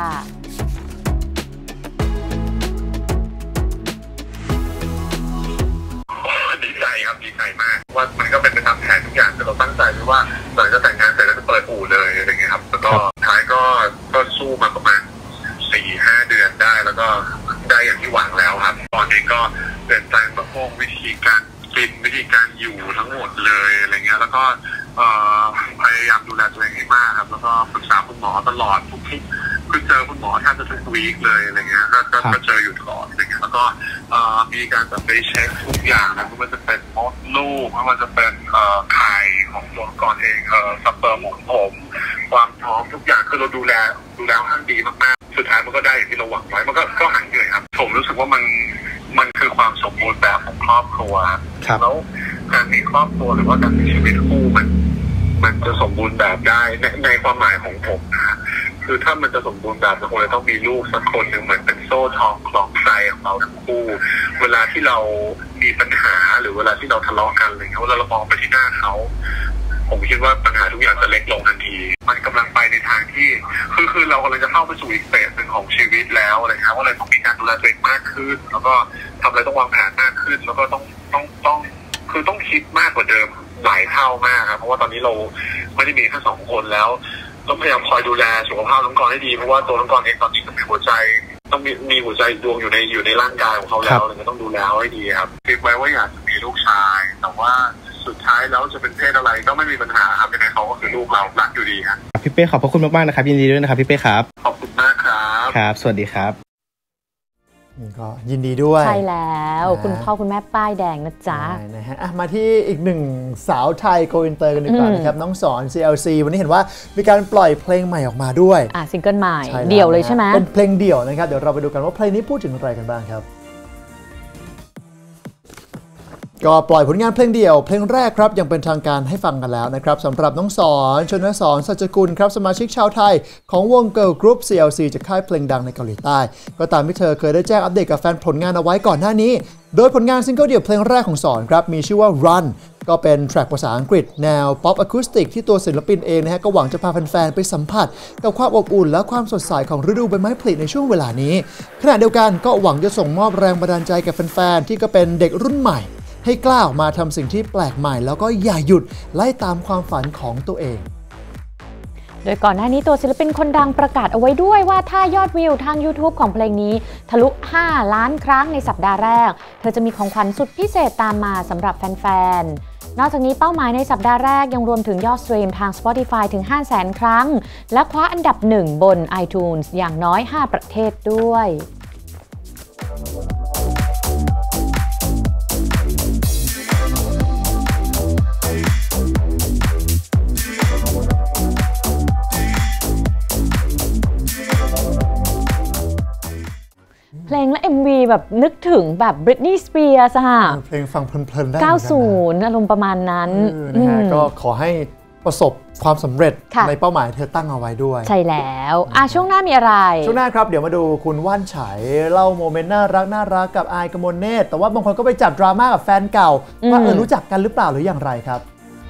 ดีใจครับดีใจมากว่ามันก็เป็นไปตามแผนทุกอย่างที่เราตั้งใจไว้ว่าหลังจากแต่งงานเสร็จแล้วจะเปิดอู่เลยอะไรเงี้ยครับแล้วก็ท้ายก็ก็สู้มาประมาณสี่ห้าเดือนได้แล้วก็ได้อย่างที่หวังแล้วครับก็รเองก็เปลี่ยนแปลงแบบพวกวิธีการกินวิธีการอยู่ทั้งหมดเลยอะไรเงี้ยแล้วก็พยายามดูแลตัวเองให้มากครับแล้วก็ปรึกษาคุณหมอตลอดทุกที่คือเจอคุณหมอแทบจะทุกวีคเลยอะไรเงี้ยก็เจออยู่ตลอดอะไรเงี้ยแล้วก็มีการแบบไปเช็คทุกอย่างนะไม่ว่าจะเป็นมดลูกไม่ว่าจะเป็นไข่ของตัวก่อนเองสเปิร์มของผมความพร้อมทุกอย่างคือเราดูแลดูแลค่อนข้างดีมากๆสุดท้ายมันก็ได้อย่างที่เราหวังไว้มันก็ก็หายเหนื่อยครับผมรู้สึกว่ามันมันคือความสมบูรณ์แบบของครอบครัวแล้วการมีครอบครัวหรือว่าการมีชีวิตคู่มันมันจะสมบูรณ์แบบได้ในในความหมายของผมนะคือถ้ามันจะสมบูรณ์แบบมันคงจะต้องมีลูกสักคนหนึ่งเหมือนเป็นโซ่ทองคล้องใจของเราทั้งคู่เวลาที่เรามีปัญหาหรือเวลาที่เราทะเลาะกันอะไรเงี้ยเวลาเรามองไปที่หน้าเขาผมคิดว่าปัญหาทุกอย่างจะเล็กลงทันทีมันกำลังไปในทางที่คือคือเรากำลังจะเข้าไปสู่อีกเฟสหนึ่งของชีวิตแล้วอะไรครับว่าอะไรต้องมีการดูแลตัวเองมากขึ้นแล้วก็ทำอะไรต้องวางแผนมากขึ้นแล้วก็ต้องต้องต้องคือต้องคิดมากกว่าเดิมหลายเท่ามากครับเพราะว่าตอนนี้เราไม่ได้มีแค่สองคนแล้วต้องพยายามคอยดูแลสุขภาพน้องกรให้ดีเพราะว่าตัวน้องกรเองตอนนี้ก็มีหัวใจต้องมีมีหัวใจดวงอยู่ในอยู่ในร่างกายของเขาแล้วเลยต้องดูแลให้ดีครับคิดไว้ว่าอยากจะมีลูกชายแต่ว่าสุดท้ายแล้วจะเป็นเพศอะไรก็ไม่มีปัญหาครับยังไงเขาก็คือลูกเรารักอยู่ดีครับพี่เป้ขอบพระคุณมากๆนะครับยินดีด้วยนะครับพี่เป้ครับขอบคุณมากครับครับสวัสดีครับก็ยินดีด้วยใช่แล้วคุณพ่อคุณแม่ป้ายแดงนะจ๊ะนะฮะมาที่อีกหนึ่งสาวไทยโกอินเตอร์กันดีกว่านะครับน้องสอน ซี แอล ซี วันนี้เห็นว่ามีการปล่อยเพลงใหม่ออกมาด้วยอ่ะซิงเกิลใหม่เดี่ยวเลยใช่ไหมเป็นเพลงเดี่ยวนะครับเดี๋ยวเราไปดูกันว่าเพลงนี้พูดถึงอะไรกันบ้างครับก็ปล่อยผลงานเพลงเดี่ยวเพลงแรกครับยังเป็นทางการให้ฟังกันแล้วนะครับสำหรับน้องสอนชนสอนสัจกุลครับสมาชิกชาวไทยของวงเกิร์ลกรุ๊ป ซี แอล ซี จากค่ายเพลงดังในเกาหลีใต้ก็ตามที่เธอเคยได้แจ้งอัปเดตกับแฟนผลงานเอาไว้ก่อนหน้านี้โดยผลงานซิงเกิลเดี่ยวเพลงแรกของสอนครับมีชื่อว่า Run ก็เป็นแทร็กภาษาอังกฤษแนวป๊อปอะคูสติกที่ตัวศิลปินเองนะฮะก็หวังจะพาแฟนๆไปสัมผัสกับความอบอุ่นและความสดใสของฤดูใบไม้ผลิในช่วงเวลานี้ขณะเดียวกันก็หวังจะส่งมอบแรงบันดาลใจกับแฟนๆที่ก็เป็นเด็กรุ่นใหม่ให้กล้าออกมาทำสิ่งที่แปลกใหม่แล้วก็อย่าหยุดไล่ตามความฝันของตัวเองโดยก่อนหน้านี้ตัวศิลปินคนดังประกาศเอาไว้ด้วยว่าถ้ายอดวิวทาง YouTube ของเพลงนี้ทะลุห้าล้านครั้งในสัปดาห์แรกเธอจะมีของขวัญสุดพิเศษตามมาสำหรับแฟนๆนอกจากนี้เป้าหมายในสัปดาห์แรกยังรวมถึงยอดสตรีมทาง Spotify ถึง ห้าแสน ครั้งและคว้าอันดับหนึ่งบน iTunes อย่างน้อยห้าประเทศด้วยเพลงและ เอ็ม วี แบบนึกถึงแบบ Britney Spears อะเพลงฟังเพลินๆได้เก้าสิบอารมณ์ประมาณนั้นนะฮะก็ขอให้ประสบความสำเร็จในเป้าหมายเธอตั้งเอาไว้ด้วยใช่แล้วอ่ะช่วงหน้ามีอะไรช่วงหน้าครับเดี๋ยวมาดูคุณว่านไฉเล่าโมเมนต์น่ารักน่ารักกับอายกมลเนตรแต่ว่าบางคนก็ไปจับดราม่ากับแฟนเก่าว่าเออรู้จักกันหรือเปล่าหรืออย่างไรครับ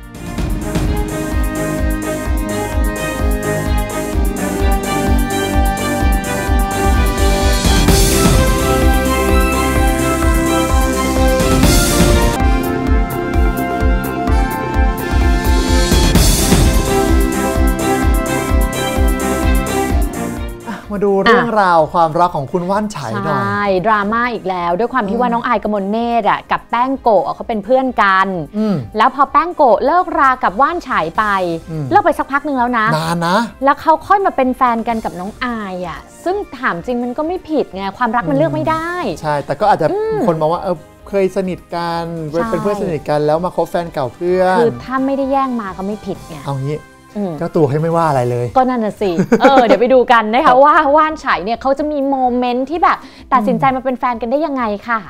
มาดูเรื่องราวความรักของคุณว่านไฉหน่อยใช่ดราม่าอีกแล้วด้วยความที่ว่าน้องอายกมลเนตรอ่ะกับแป้งโกะเขาเป็นเพื่อนกันแล้วพอแป้งโกะเลิกรากับว่านไฉไปเลิกไปสักพักหนึ่งแล้วนะนานนะแล้วเขาค่อยมาเป็นแฟนกันกับน้องอายอ่ะซึ่งถามจริงมันก็ไม่ผิดไงความรักมันเลือกไม่ได้ใช่แต่ก็อาจจะคนมองว่าเออเคยสนิทกันเป็นเพื่อนสนิทกันแล้วมาคบแฟนเก่าเพื่อนคือถ้าไม่ได้แย่งมาก็ไม่ผิดไงเอางี้เจ้าตัวให้ไม่ว่าอะไรเลยก็นั่นน่ะสิเออเดี๋ยวไปดูกันนะคะว่าว่านไฉเนี่ยเขาจะมีโมเมนต์ที่แบบตัดสินใจมาเป็นแฟนกันได้ยังไงค่ะ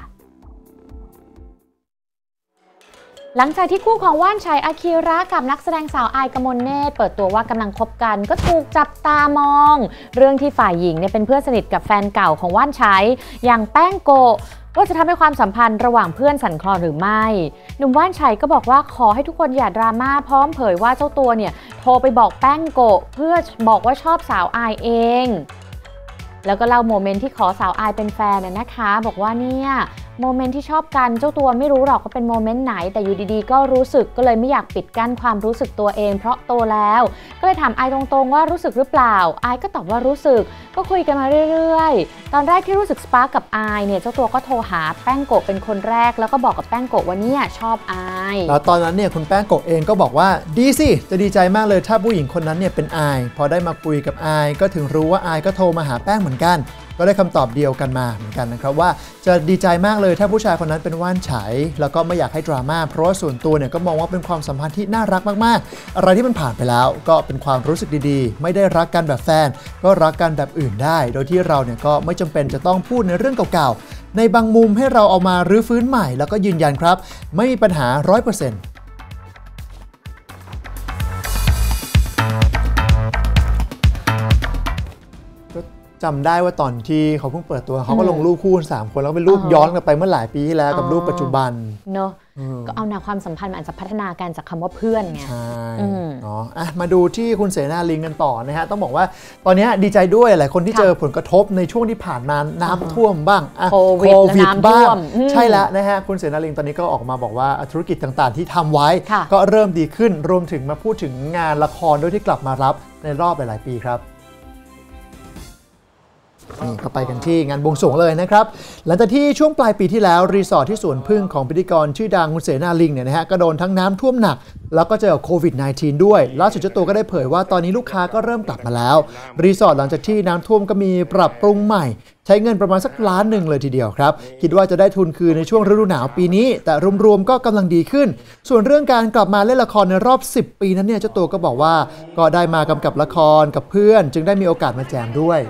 หลังจากที่คู่ของว่านไฉอาคิระกับนักแสดงสาวอายกมลเนตรเปิดตัวว่ากำลังคบกันก็ถูกจับตามองเรื่องที่ฝ่ายหญิงเนี่ยเป็นเพื่อนสนิทกับแฟนเก่าของว่านไฉอย่างแป้งโกะว่าจะทำให้ความสัมพันธ์ระหว่างเพื่อนสั่นคลอนหรือไม่หนุ่มว่านไฉก็บอกว่าขอให้ทุกคนอย่าดราม่าพร้อมเผยว่าเจ้าตัวเนี่ยโทรไปบอกแป้งโกะเพื่อบอกว่าชอบสาวอายเองแล้วก็เล่าโมเมนต์ที่ขอสาวอายเป็นแฟนน่ะนะคะบอกว่าเนี่ยโมเมนต์ที่ชอบกันเจ้าตัวไม่รู้หรอกว่าเป็นโมเมนต์ไหนแต่อยู่ดีๆก็รู้สึกก็เลยไม่อยากปิดกั้นความรู้สึกตัวเองเพราะโตแล้วก็เลยถามอายตรงๆว่ารู้สึกหรือเปล่าอายก็ตอบว่ารู้สึกก็คุยกันมาเรื่อยๆตอนแรกที่รู้สึกสปาร์กกับอายเนี่ยเจ้าตัวก็โทรหาแป้งโกะเป็นคนแรกแล้วก็บอกกับแป้งโกะว่าเนี่ยชอบอายแล้วตอนนั้นเนี่ยคุณแป้งโกะเองก็บอกว่าดีสิจะดีใจมากเลยถ้าผู้หญิงคนนั้นเนี่ยเป็นอายพอได้มาคุยกับอายก็ถึงรู้ว่าอายก็โทรมาหาแป้งเหมือนกันก็ได้คำตอบเดียวกันมาเหมือนกันนะครับว่าจะดีใจมากเลยถ้าผู้ชายคนนั้นเป็นว่านไฉแล้วก็ไม่อยากให้ดราม่าเพราะว่าส่วนตัวเนี่ยก็มองว่าเป็นความสัมพันธ์ที่น่ารักมากๆอะไรที่มันผ่านไปแล้วก็เป็นความรู้สึกดีๆไม่ได้รักกันแบบแฟนก็รักกันแบบอื่นได้โดยที่เราเนี่ยก็ไม่จำเป็นจะต้องพูดในเรื่องเก่าๆในบางมุมให้เราเอามารื้อฟื้นใหม่แล้วก็ยืนยันครับไม่มีปัญหา ร้อยเปอร์เซ็นต์จำได้ว่าตอนที่เขาเพิ่งเปิดตัวเขาก็ลงรูปคู่สามคนแล้วเป็นรูปย้อนกลับไปเมื่อหลายปีที่แล้วกับรูปปัจจุบันเนอะก็เอาแนวความสัมพันธ์มันอาจจะพัฒนาการจากคำว่าเพื่อนไงใช่เนาะอ่ะมาดูที่คุณเสนาลิงกันต่อนะฮะต้องบอกว่าตอนนี้ดีใจด้วยหลายคนที่เจอผลกระทบในช่วงที่ผ่านมาน้ำท่วมบ้างโควิดบ้างใช่แล้วนะฮะคุณเสนาลิงตอนนี้ก็ออกมาบอกว่าธุรกิจต่างๆที่ทำไว้ก็เริ่มดีขึ้นรวมถึงมาพูดถึงงานละครด้วยที่กลับมารับในรอบหลายๆปีครับนี่ก็ไปกันที่งานบวงสรวงเลยนะครับหลังจากที่ช่วงปลายปีที่แล้วรีสอร์ทที่สวนพึ่งของพิธีกรชื่อดังคุณเสนาลิงเนี่ยนะฮะก็โดนทั้งน้ำท่วมหนักแล้วก็เจอโควิด สิบเก้า ด้วยล่าสุดเจ้าตัวก็ได้เผยว่าตอนนี้ลูกค้าก็เริ่มกลับมาแล้วรีสอร์ทหลังจากที่น้ำท่วมก็มีปรับปรุงใหม่ใช้เงินประมาณสักล้านหนึ่งเลยทีเดียวครับคิดว่าจะได้ทุนคืนในช่วงฤดูหนาวปีนี้แต่รวมๆก็กำลังดีขึ้นส่วนเรื่องการกลับมาเล่นละครในรอบสิบปีนั้นเนี่ยเจ้าตัวก็บอกว่าก็ได้มากำกับละครกับเพื่อนจึงได้มีโอกาสมาแจมด้วย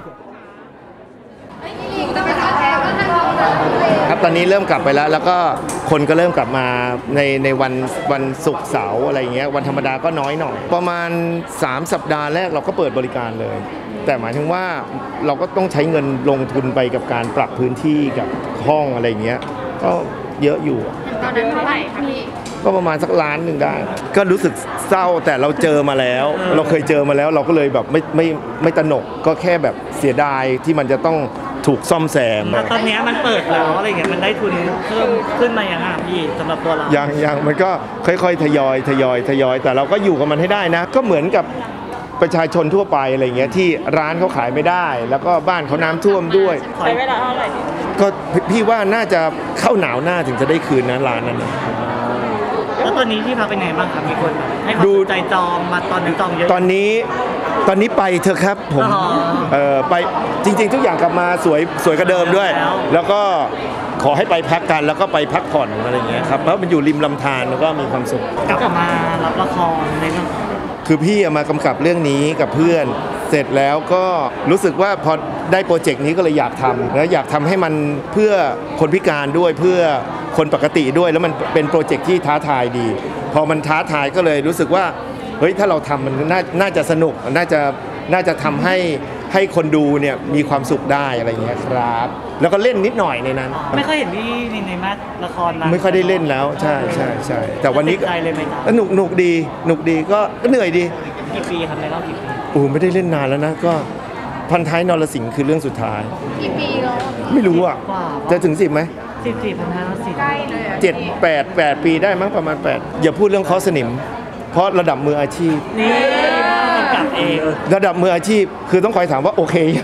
ครับตอนนี้เริ่มกลับไปแล้วแล้วก็คนก็เริ่มกลับมาในในวันวันศุกร์เสาร์อะไรเงี้ยวันธรรมดาก็น้อยหน่อยประมาณสามสัปดาห์แรกเราก็เปิดบริการเลยแต่หมายถึงว่าเราก็ต้องใช้เงินลงทุนไปกับการปรับพื้นที่กับห้องอะไรเงี้ยก็เยอะอยู่ตอนนั้นเท่าไหร่คะพี่ก็ประมาณสักล้านหนึ่งได้ก็รู้สึกเศร้าแต่เราเจอมาแล้วเราเคยเจอมาแล้วเราก็เลยแบบไม่ไม่ไม่ตระหนกก็แค่แบบเสียดายที่มันจะต้องถูกซ่อมแซมตอนนี้มันเปิดแล้วอะไรเงี้ยมันได้ทุนเพิ่มขึ้นมาอย่างไรพี่สำหรับตัวเรายังยังมันก็ค่อยๆทยอยทยอยทยอยแต่เราก็อยู่กับมันให้ได้นะก็เหมือนกับประชาชนทั่วไปอะไรเงี้ยที่ร้านเขาขายไม่ได้แล้วก็บ้านเขาน้ำท่วมด้วยใช้เวลาเท่าไหร่ก็พี่ว่าน่าจะเข้าหนาวหน้าถึงจะได้คืนนะร้านนั้นแล้วตอนนี้ที่พักเป็นไงบ้างครับมีคนให้ความใจจองมาตอนนี้จองเยอะตอนนี้ตอนนี้ไปเถอะครับผมเออไปจริงๆทุกอย่างกลับมาสวยสวยกว่าเดิมด้วยแล้วก็ขอให้ไปพักกันแล้วก็ไปพักผ่อนอะไรอย่างเงี้ยครับเพราะมันอยู่ริมลำธารแล้วก็มีความสุขกลับมารับละครในเรื่องคือพี่มากำกับเรื่องนี้กับเพื่อนเสร็จแล้วก็รู้สึกว่าพอได้โปรเจกต์นี้ก็เลยอยากทำแล้วอยากทำให้มันเพื่อคนพิการด้วยเพื่อคนปกติด้วยแล้วมันเป็นโปรเจกต์ที่ท้าทายดีพอมันท้าทายก็เลยรู้สึกว่าเฮ้ยถ้าเราทำมันน่าน่าจะสนุกน่าจะน่าจะทำให้ให้คนดูเนี่ยมีความสุขได้อะไรอย่างเงี้ยครับแล้วก็เล่นนิดหน่อยในนั้นไม่ค่อยเห็นพี่ในมาละครมาไม่ค่อยได้เล่นแล้วใช่ใช่ใช่แต่วันนี้ใจเลยไหมสนุกหนุกดีหนุกดีก็เหนื่อยดีกี่ปีครับในรอบกี่ปีโอ้ไม่ได้เล่นนานแล้วนะก็พันท้ายนรสิงห์คือเรื่องสุดท้ายกี่ปีแล้วไม่รู้อ่ะจะถึงสิบไหมสิบสี่พันท้ายนรสิงห์ใกล้เลยเจ็ดแปดแปดปีได้มั้งประมาณแปดอย่าพูดเรื่องข้อสนิมเพราะระดับมืออาชีพนี่มันกลับเองระดับมืออาชีพคือต้องคอยถามว่าโอเคยัง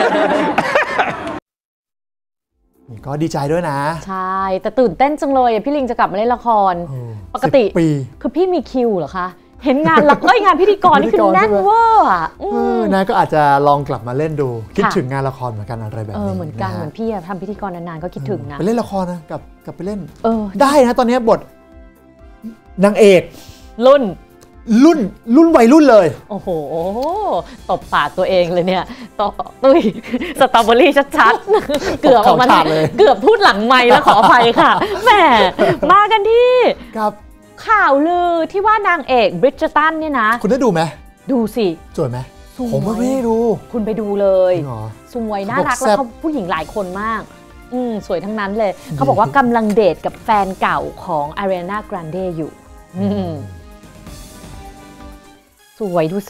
ก็ดีใจด้วยนะใช่แต่ตื่นเต้นจังเลยพี่ลิงจะกลับมาเล่นละครปกติคือพี่มีคิวเหรอคะเห็นงานละครงานพิธีกรนี่คือแน่นเวอร์อ่ะนะก็อาจจะลองกลับมาเล่นดูคิดถึงงานละครเหมือนกันอะไรแบบนี้เหมือนกันเหมือนพี่ทำพิธีกรนานๆก็คิดถึงนะไปเล่นละครนะกับกับไปเล่นได้นะตอนนี้บทนางเอกรุ่นรุ่นรุ่นวัยรุ่นเลยโอ้โหตบปากตัวเองเลยเนี่ยต่อตุ้ยสตรอเบอรี่ชัดๆเกือบออกมาเกือบพูดหลังไมค์แล้วขออภัยค่ะแหมมากันที่กับข่าวลือที่ว่านางเอกบริดจ์ตันเนี่ยนะคุณได้ดูไหมดูสิสวยไหมผมไม่ได้ดูคุณไปดูเลยสวยน่ารักแล้วเขาผู้หญิงหลายคนมากอืมสวยทั้งนั้นเลยเขาบอกว่ากำลังเดทกับแฟนเก่าของอารีนา แกรนเดอยู่สวยดูสิ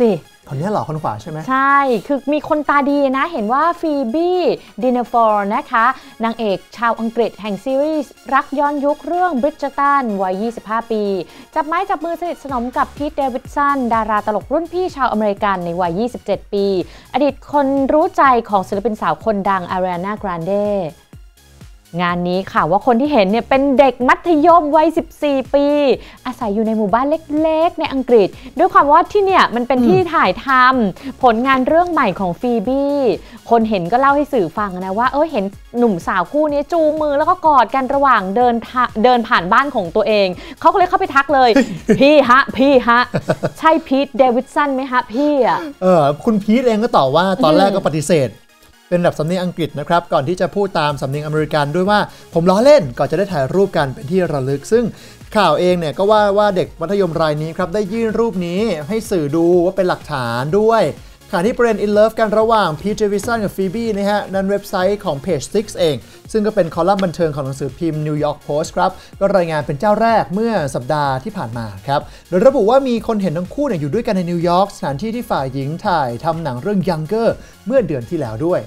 คนนี้เหรอคนขวาใช่ไหมใช่คือมีคนตาดีนะเห็นว่าฟีบี้ดินาฟอร์นะคะนางเอกชาวอังกฤษแห่งซีรีส์รักย้อนยุคเรื่องบริดเจอร์ตันวัยยี่สิบห้าปีจับไม้จับมือสนิทสนมกับพีทเดวิดสันดาราตลกรุ่นพี่ชาวอเมริกันในวัยยี่สิบเจ็ดปีอดีตคนรู้ใจของศิลปินสาวคนดังอารีนา กรานเดงานนี้ค่ะว่าคนที่เห็นเนี่ยเป็นเด็กมัธยมวัยสิบสี่ปีอาศัยอยู่ในหมู่บ้านเล็กๆในอังกฤษด้วยความว่าที่เนี่ยมันเป็นที่ถ่ายทำผลงานเรื่องใหม่ของฟีบี้คนเห็นก็เล่าให้สื่อฟังนะว่าเออเห็นหนุ่มสาวคู่นี้จูงมือแล้วก็กอดกันระหว่างเดินเดินผ่านบ้านของตัวเองเขาก็เลยเข้าไปทักเลย พี่ฮะพี่ฮะใช่พีทเดวิดสันไหมฮะพี่อ่ะเออคุณพีทเองก็ตอบว่าตอนแรกก็ปฏิเสธเป็นแบบสำเนียงอังกฤษนะครับก่อนที่จะพูดตามสำเนียงอเมริกันด้วยว่าผมล้อเล่นก่อนจะได้ถ่ายรูปกันเป็นที่ระลึกซึ่งข่าวเองเนี่ยก็ว่าว่าเด็กมัธยมรายนี้ครับได้ยื่นรูปนี้ให้สื่อดูว่าเป็นหลักฐานด้วยขณะที่ประเด็น in love กันระหว่างพีท เดวิดสันกับฟีบี้นะฮะนั้นเว็บไซต์ของเพจ ซิกซ์ เองซึ่งก็เป็นคอลัมน์บันเทิงของหนังสือพิมพ์ New York Post ครับก็รายงานเป็นเจ้าแรกเมื่อสัปดาห์ที่ผ่านมาครับโดยระบุว่ามีคนเห็นทั้งคู่เนี่ยอยู่ด้วยกันในนิวยอร์กสถานที่ที่ฝ่ายหญิงถ่ายทำหนังเรื่อง Younger เมื่อเดือนที่แล้วด้วย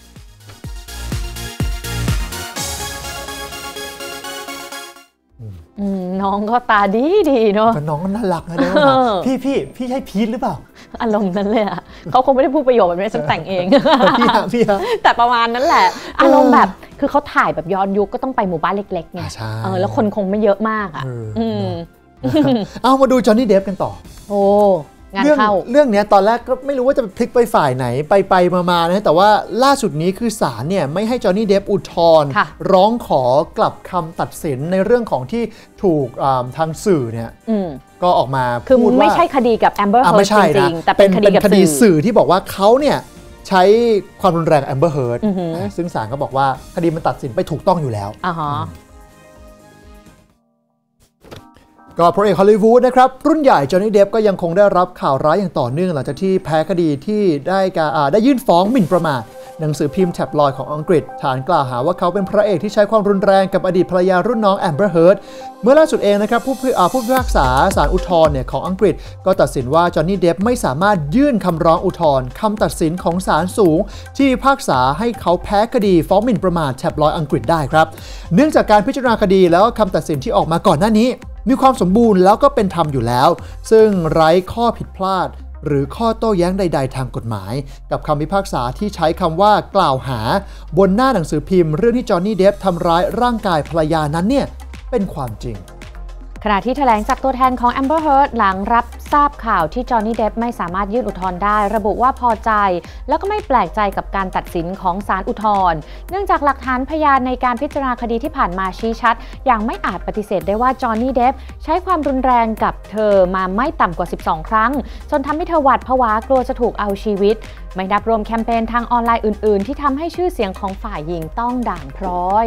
น้องก็ตาดีดีเนาะน้องก็น่ารักนะเด้อพี่พี่พี่ใช่พีทหรือเปล่าอารมณ์นั้นเลยอะเขาคงไม่ได้พูดประโยคแบบนี้ฉันแต่งเองพี่ฮะพี่ฮะแต่ประมาณนั้นแหละอารมณ์แบบคือเขาถ่ายแบบย้อนยุคก็ต้องไปหมู่บ้านเล็กๆไงเออแล้วคนคงไม่เยอะมากอะเอามาดูจอห์นนี่เดฟกันต่อโอ้งานเข้าเรื่องนี้ตอนแรกก็ไม่รู้ว่าจะพลิกไปฝ่ายไหนไปไปมาๆนะแต่ว่าล่าสุดนี้คือศาลเนี่ยไม่ให้จอห์นนี่เดฟอุทธรณ์ร้องขอกลับคำตัดสินในเรื่องของที่ถูกทางสื่อเนี่ยก็ออกมาคือไม่ใช่คดีกับแอมเบอร์เฮิร์ตจริงๆแต่เป็นคดีกับสื่อที่บอกว่าเขาเนี่ยใช้ความรุนแรงแอมเบอร์เฮิร์ตซึ่งศาลก็บอกว่าคดีมันตัดสินไปถูกต้องอยู่แล้วก็พระเอกฮอลลีวูดนะครับรุ่นใหญ่จอห์นนี่เดฟก็ยังคงได้รับข่าวร้ายอย่างต่อเนื่องหลังจากที่แพ้คดีที่ได้การได้ยื่นฟ้องหมิ่นประมาทหนังสือพิมพ์แท็บลอยด์ของอังกฤษฐานกล่าวหาว่าเขาเป็นพระเอกที่ใช้ความรุนแรงกับอดีตภรรยารุ่นน้องแอมเบอร์เฮิร์ตเมื่อล่าสุดเองนะครับผู้ผู้พิพากษาศาลอุทธรณ์เนี่ยของอังกฤษก็ตัดสินว่าจอห์นนี่เดฟไม่สามารถยื่นคำร้องอุทธรณ์คำตัดสินของศาลสูงที่พิพากษาให้เขาแพ้คดีฟ้องหมิ่นประมาทแท็บลอยด์อังกฤษได้ครับเนื่องจากการพิจารณาคดีแล้วคำตัดสินที่ออกมาก่อนหน้านี้มีความสมบูรณ์แล้วก็เป็นธรรมอยู่แล้วซึ่งไร้ข้อผิดพลาดหรือข้อโต้แย้งใดๆทางกฎหมายกับคำพิพากษาที่ใช้คำว่ากล่าวหาบนหน้าหนังสือพิมพ์เรื่องที่จอห์นนี่เดฟทำร้ายร่างกายภรรยานั้นเนี่ยเป็นความจริงขณะที่แถลงจากตัวแทนของแอมเบอร์เฮิร์ตหลังรับทราบข่าวที่จอห์นนี่เดฟไม่สามารถยื่นอุทธรณ์ได้ระบุว่าพอใจแล้วก็ไม่แปลกใจกับการตัดสินของศาลอุทธรณ์เนื่องจากหลักฐานพยานในการพิจารณาคดีที่ผ่านมาชี้ชัดอย่างไม่อาจปฏิเสธได้ว่าจอห์นนี่เดฟใช้ความรุนแรงกับเธอมาไม่ต่ำกว่าสิบสองครั้งจนทำให้เธอหวาดผวากลัวจะถูกเอาชีวิตไม่นับรวมแคมเปญทางออนไลน์อื่นๆที่ทำให้ชื่อเสียงของฝ่ายหญิงต้องด่างพร้อย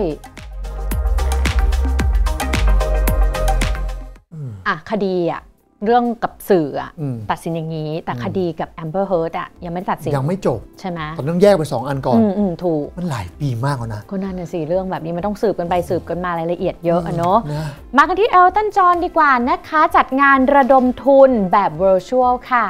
อะคดีอะเรื่องกับสื่ออะตัดสินอย่างนี้แต่คดีกับแอมเบอร์เฮิร์ตอะยังไม่ตัดสินยังไม่จบใช่ไหมตอนต้องแยกเป็นสองอันก่อนอืมถูกมันหลายปีมากแล้วนะก็นั่นน่ะสิเรื่องแบบนี้มันต้องสืบกันไปสืบกันมารายละเอียดเยอะอะเนาะมากันที่เอลตันจอห์นดีกว่านะคะจัดงานระดมทุนแบบ virtual ค่ะ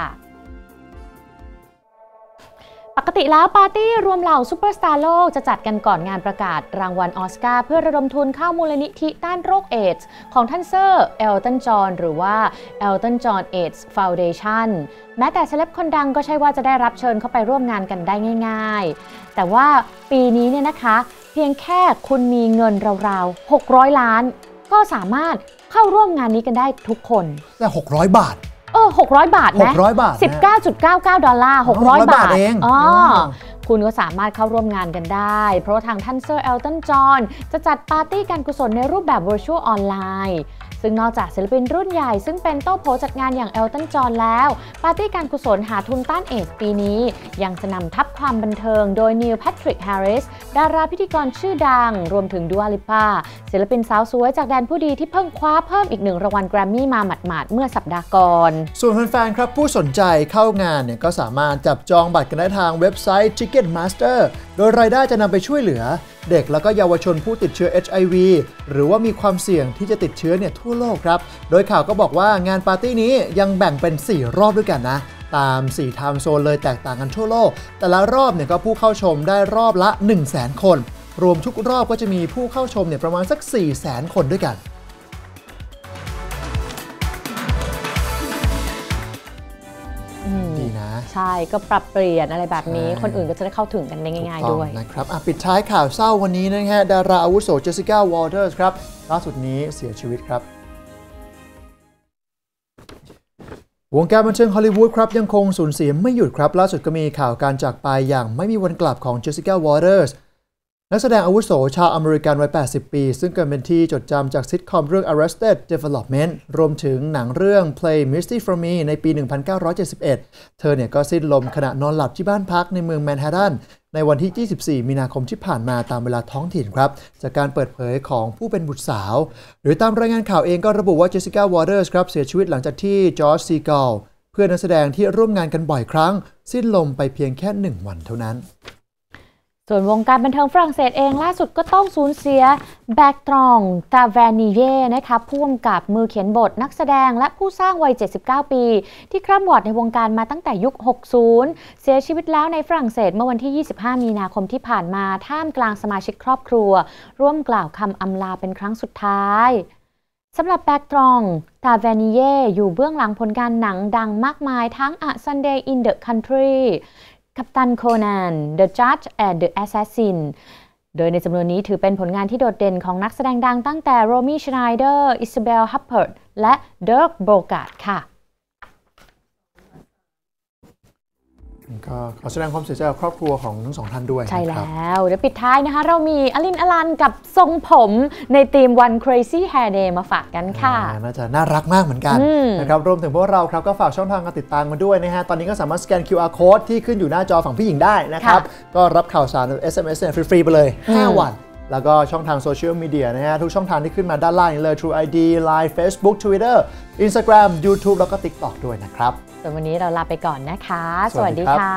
ปกติแล้วปาร์ตี้รวมเหล่าซูเปอร์สตาร์โลกจะจัดกันก่อนงานประกาศรางวัลออสการ์เพื่อระดมทุนเข้ามูลนิธิต้านโรคเอดส์ของท่านเซอร์เอลตันจอห์นหรือว่าเอลตันจอห์นเอดส์ฟาวเดชั่นแม้แต่เซเลบคนดังก็ใช่ว่าจะได้รับเชิญเข้าไปร่วมงานกันได้ง่ายๆแต่ว่าปีนี้เนี่ยนะคะเพียงแค่คุณมีเงินราวๆหกร้อยล้านก็สามารถเข้าร่วมงานนี้กันได้ทุกคนแต่หกร้อยบาทเออหกร้อยบาทนะหกร้อยบาทสิบเก้าจุดเก้าเก้า ดอลลาร์หกร้อยบาทเองอ๋อคุณก็สามารถเข้าร่วมงานกันได้เพราะว่าทางท่านเซอร์เอลตันจอห์นจะจัดปาร์ตี้การกุศลในรูปแบบ virtual ออนไลน์ซึ่งนอกจากศิลปินรุ่นใหญ่ซึ่งเป็นโต๊ะโผจัดงานอย่างเอลตันจอห์นแล้วปาร์ตี้การกุศลหาทุนต้านเอดส์ปีนี้ยังจะนำทัพความบันเทิงโดยนีล แพทริก แฮร์ริสดาราพิธีกรชื่อดังรวมถึงดัวลิปาศิลปินสาวสวยจากแดนผู้ดีที่เพิ่งคว้าเพิ่มอีกหนึ่งรางวัลแกรมมี่มาหมาดๆเมื่อสัปดาห์ก่อนส่วนแฟนๆครับผู้สนใจเข้างานเนี่ยก็สามารถจับจองบัตรกันได้ทางเว็บไซต์ Ticketmaster โดยรายได้จะนำไปช่วยเหลือเด็กแล้วก็เยาวชนผู้ติดเชื้อ เอช ไอ วี หรือว่ามีความเสี่ยงที่จะติดเชื้อเนี่ยทั่วโลกครับโดยข่าวก็บอกว่างานปาร์ตี้นี้ยังแบ่งเป็นสี่รอบด้วยกันนะตามสี่ไทม์โซนเลยแตกต่างกันทั่วโลกแต่ละรอบเนี่ยก็ผู้เข้าชมได้รอบละ หนึ่งแสน คนรวมทุกรอบก็จะมีผู้เข้าชมเนี่ยประมาณสัก สี่แสน คนด้วยกันดีนะใช่ก็ปรับเปลี่ยนอะไรแบบนี้คนอื่นก็จะได้เข้าถึงกันได้ง่ายๆด้วยนะครับปิดท้ายข่าวเศร้าวันนี้นะฮะดาราอาวุโสเจสสิก้าวอลเตอร์สครับล่าสุดนี้เสียชีวิตครับวงการบันเทิงฮอลลีวูดครับยังคงสูญเสียไม่หยุดครับล่าสุดก็มีข่าวการจากไปอย่างไม่มีวันกลับของเจสสิก้าวอลเตอร์สนักแสดงอาวุโสชาวอเมริกันวัย แปดสิบ ปีซึ่งเกิดเป็นที่จดจำจากซิทคอมเรื่อง Arrested Development รวมถึงหนังเรื่อง Play Misty for Me ในปี หนึ่งพันเก้าร้อยเจ็ดสิบเอ็ด เธอเนี่ยก็สิ้นลมขณะนอนหลับที่บ้านพักในเมืองแมนฮัตตันในวันที่ ยี่สิบสี่ มีนาคมที่ผ่านมาตามเวลาท้องถิ่นครับจากการเปิดเผยของผู้เป็นบุตรสาวหรือตามรายงานข่าวเองก็ระบุว่าเจสสิก้าวอลเตอร์สครับเสียชีวิตหลังจากที่จอร์จซีกอลเพื่อนนักแสดงที่ร่วมงานกันบ่อยครั้งสิ้นลมไปเพียงแค่หนึ่งวันเท่านั้นส่วนวงการบันเทิงฝรั่งเศสเองล่าสุดก็ต้องสูญเสียแบกตรองตาแวนิเย่นะคะผู้กำกับมือเขียนบทนักแสดงและผู้สร้างวัย เจ็ดสิบเก้า ปีที่คร่ำวอดในวงการมาตั้งแต่ยุค หกสิบ เสียชีวิตแล้วในฝรั่งเศสเมื่อวันที่ ยี่สิบห้า มีนาคมที่ผ่านมาท่ามกลางสมาชิกครอบครัวร่วมกล่าวคำอำลาเป็นครั้งสุดท้ายสำหรับแบกตรองตาแวนิเย่อยู่เบื้องหลังผลงานหนังดังมากมายทั้ง A Sunday in the Countryกัปตันโคนัน The Judge and the Assassin โดยในจำนวนนี้ถือเป็นผลงานที่โดดเด่นของนักแสดงดังตั้งแต่โรมี่ ชไนเดอร์ อิซาเบล ฮัปเพิร์ตและเดิร์ก โบการ์ดค่ะก็ขอแสดงความเสียใจกับครอบครัวของทั้งสองท่านด้วยใช่แล้วเดี๋ยวปิดท้ายนะคะเรามีอลินอลันกับทรงผมในธีม One Crazy Hair Day มาฝากกันค่ะน่าจะน่ารักมากเหมือนกันนะครับรวมถึงพวกเราครับก็ฝากช่องทางการติดตามมาด้วยนะฮะตอนนี้ก็สามารถสแกน คิว อาร์ Code ที่ขึ้นอยู่หน้าจอฝั่งพี่หญิงได้นะครับก็รับข่าวสาร เอส เอ็ม เอส ฟรีๆไปเลยห้าวันแล้วก็ช่องทางโซเชียลมีเดียนะฮะทุกช่องทางที่ขึ้นมาด้านล่างนี้เลย True ไอ ดี ไลน์ Facebook Twitter Instagram YouTube แล้วก็ TikTok ด้วยนะครับส่วนวันนี้เราลาไปก่อนนะคะสวัสดีค่ะ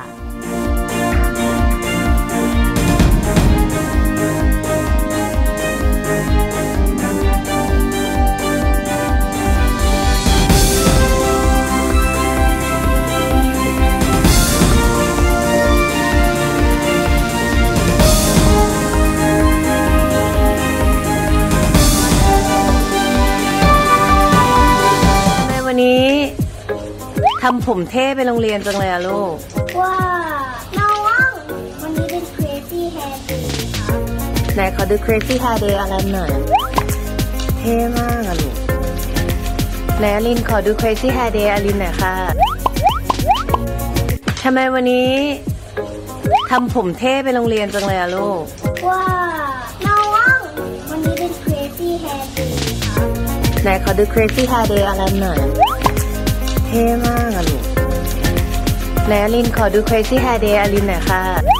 วันนี้ทำผมเท่ไปโรงเรียนจังเลยอะลูกว้าน้องวันนี้เป็น crazy hair day ครับไหนขอดู crazy hair day อะไรหน่อยเท่มากอะลูกไหนอลินขอดู crazy hair day อลินหน่อยค่ะทำไมวันนี้ทำผมเท่ไปโรงเรียนจังเลยอะลูกว้าน้องวันนี้เป็น crazy hair day ครับไหนขอดู crazy hair day อะไรหน่อยเท่มากอะลูกไหนอลินขอดู crazy hair day อลินหน่อยค่ะ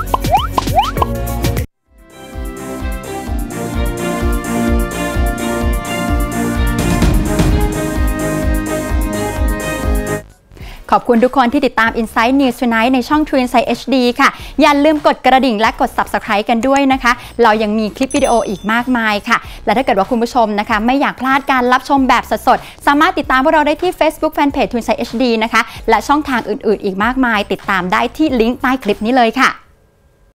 ขอบคุณทุกคนที่ติดตาม Insight News Tonight ในช่อง True Insight เอช ดี ค่ะอย่าลืมกดกระดิ่งและกด Subscribe กันด้วยนะคะเรายังมีคลิปวิดีโออีกมากมายค่ะและถ้าเกิดว่าคุณผู้ชมนะคะไม่อยากพลาดการรับชมแบบสดๆสามารถติดตามพวกเราได้ที่ Facebook Fanpage True Insight เอช ดี นะคะและช่องทางอื่นๆอีกมากมายติดตามได้ที่ลิงก์ใต้คลิปนี้เลยค่ะ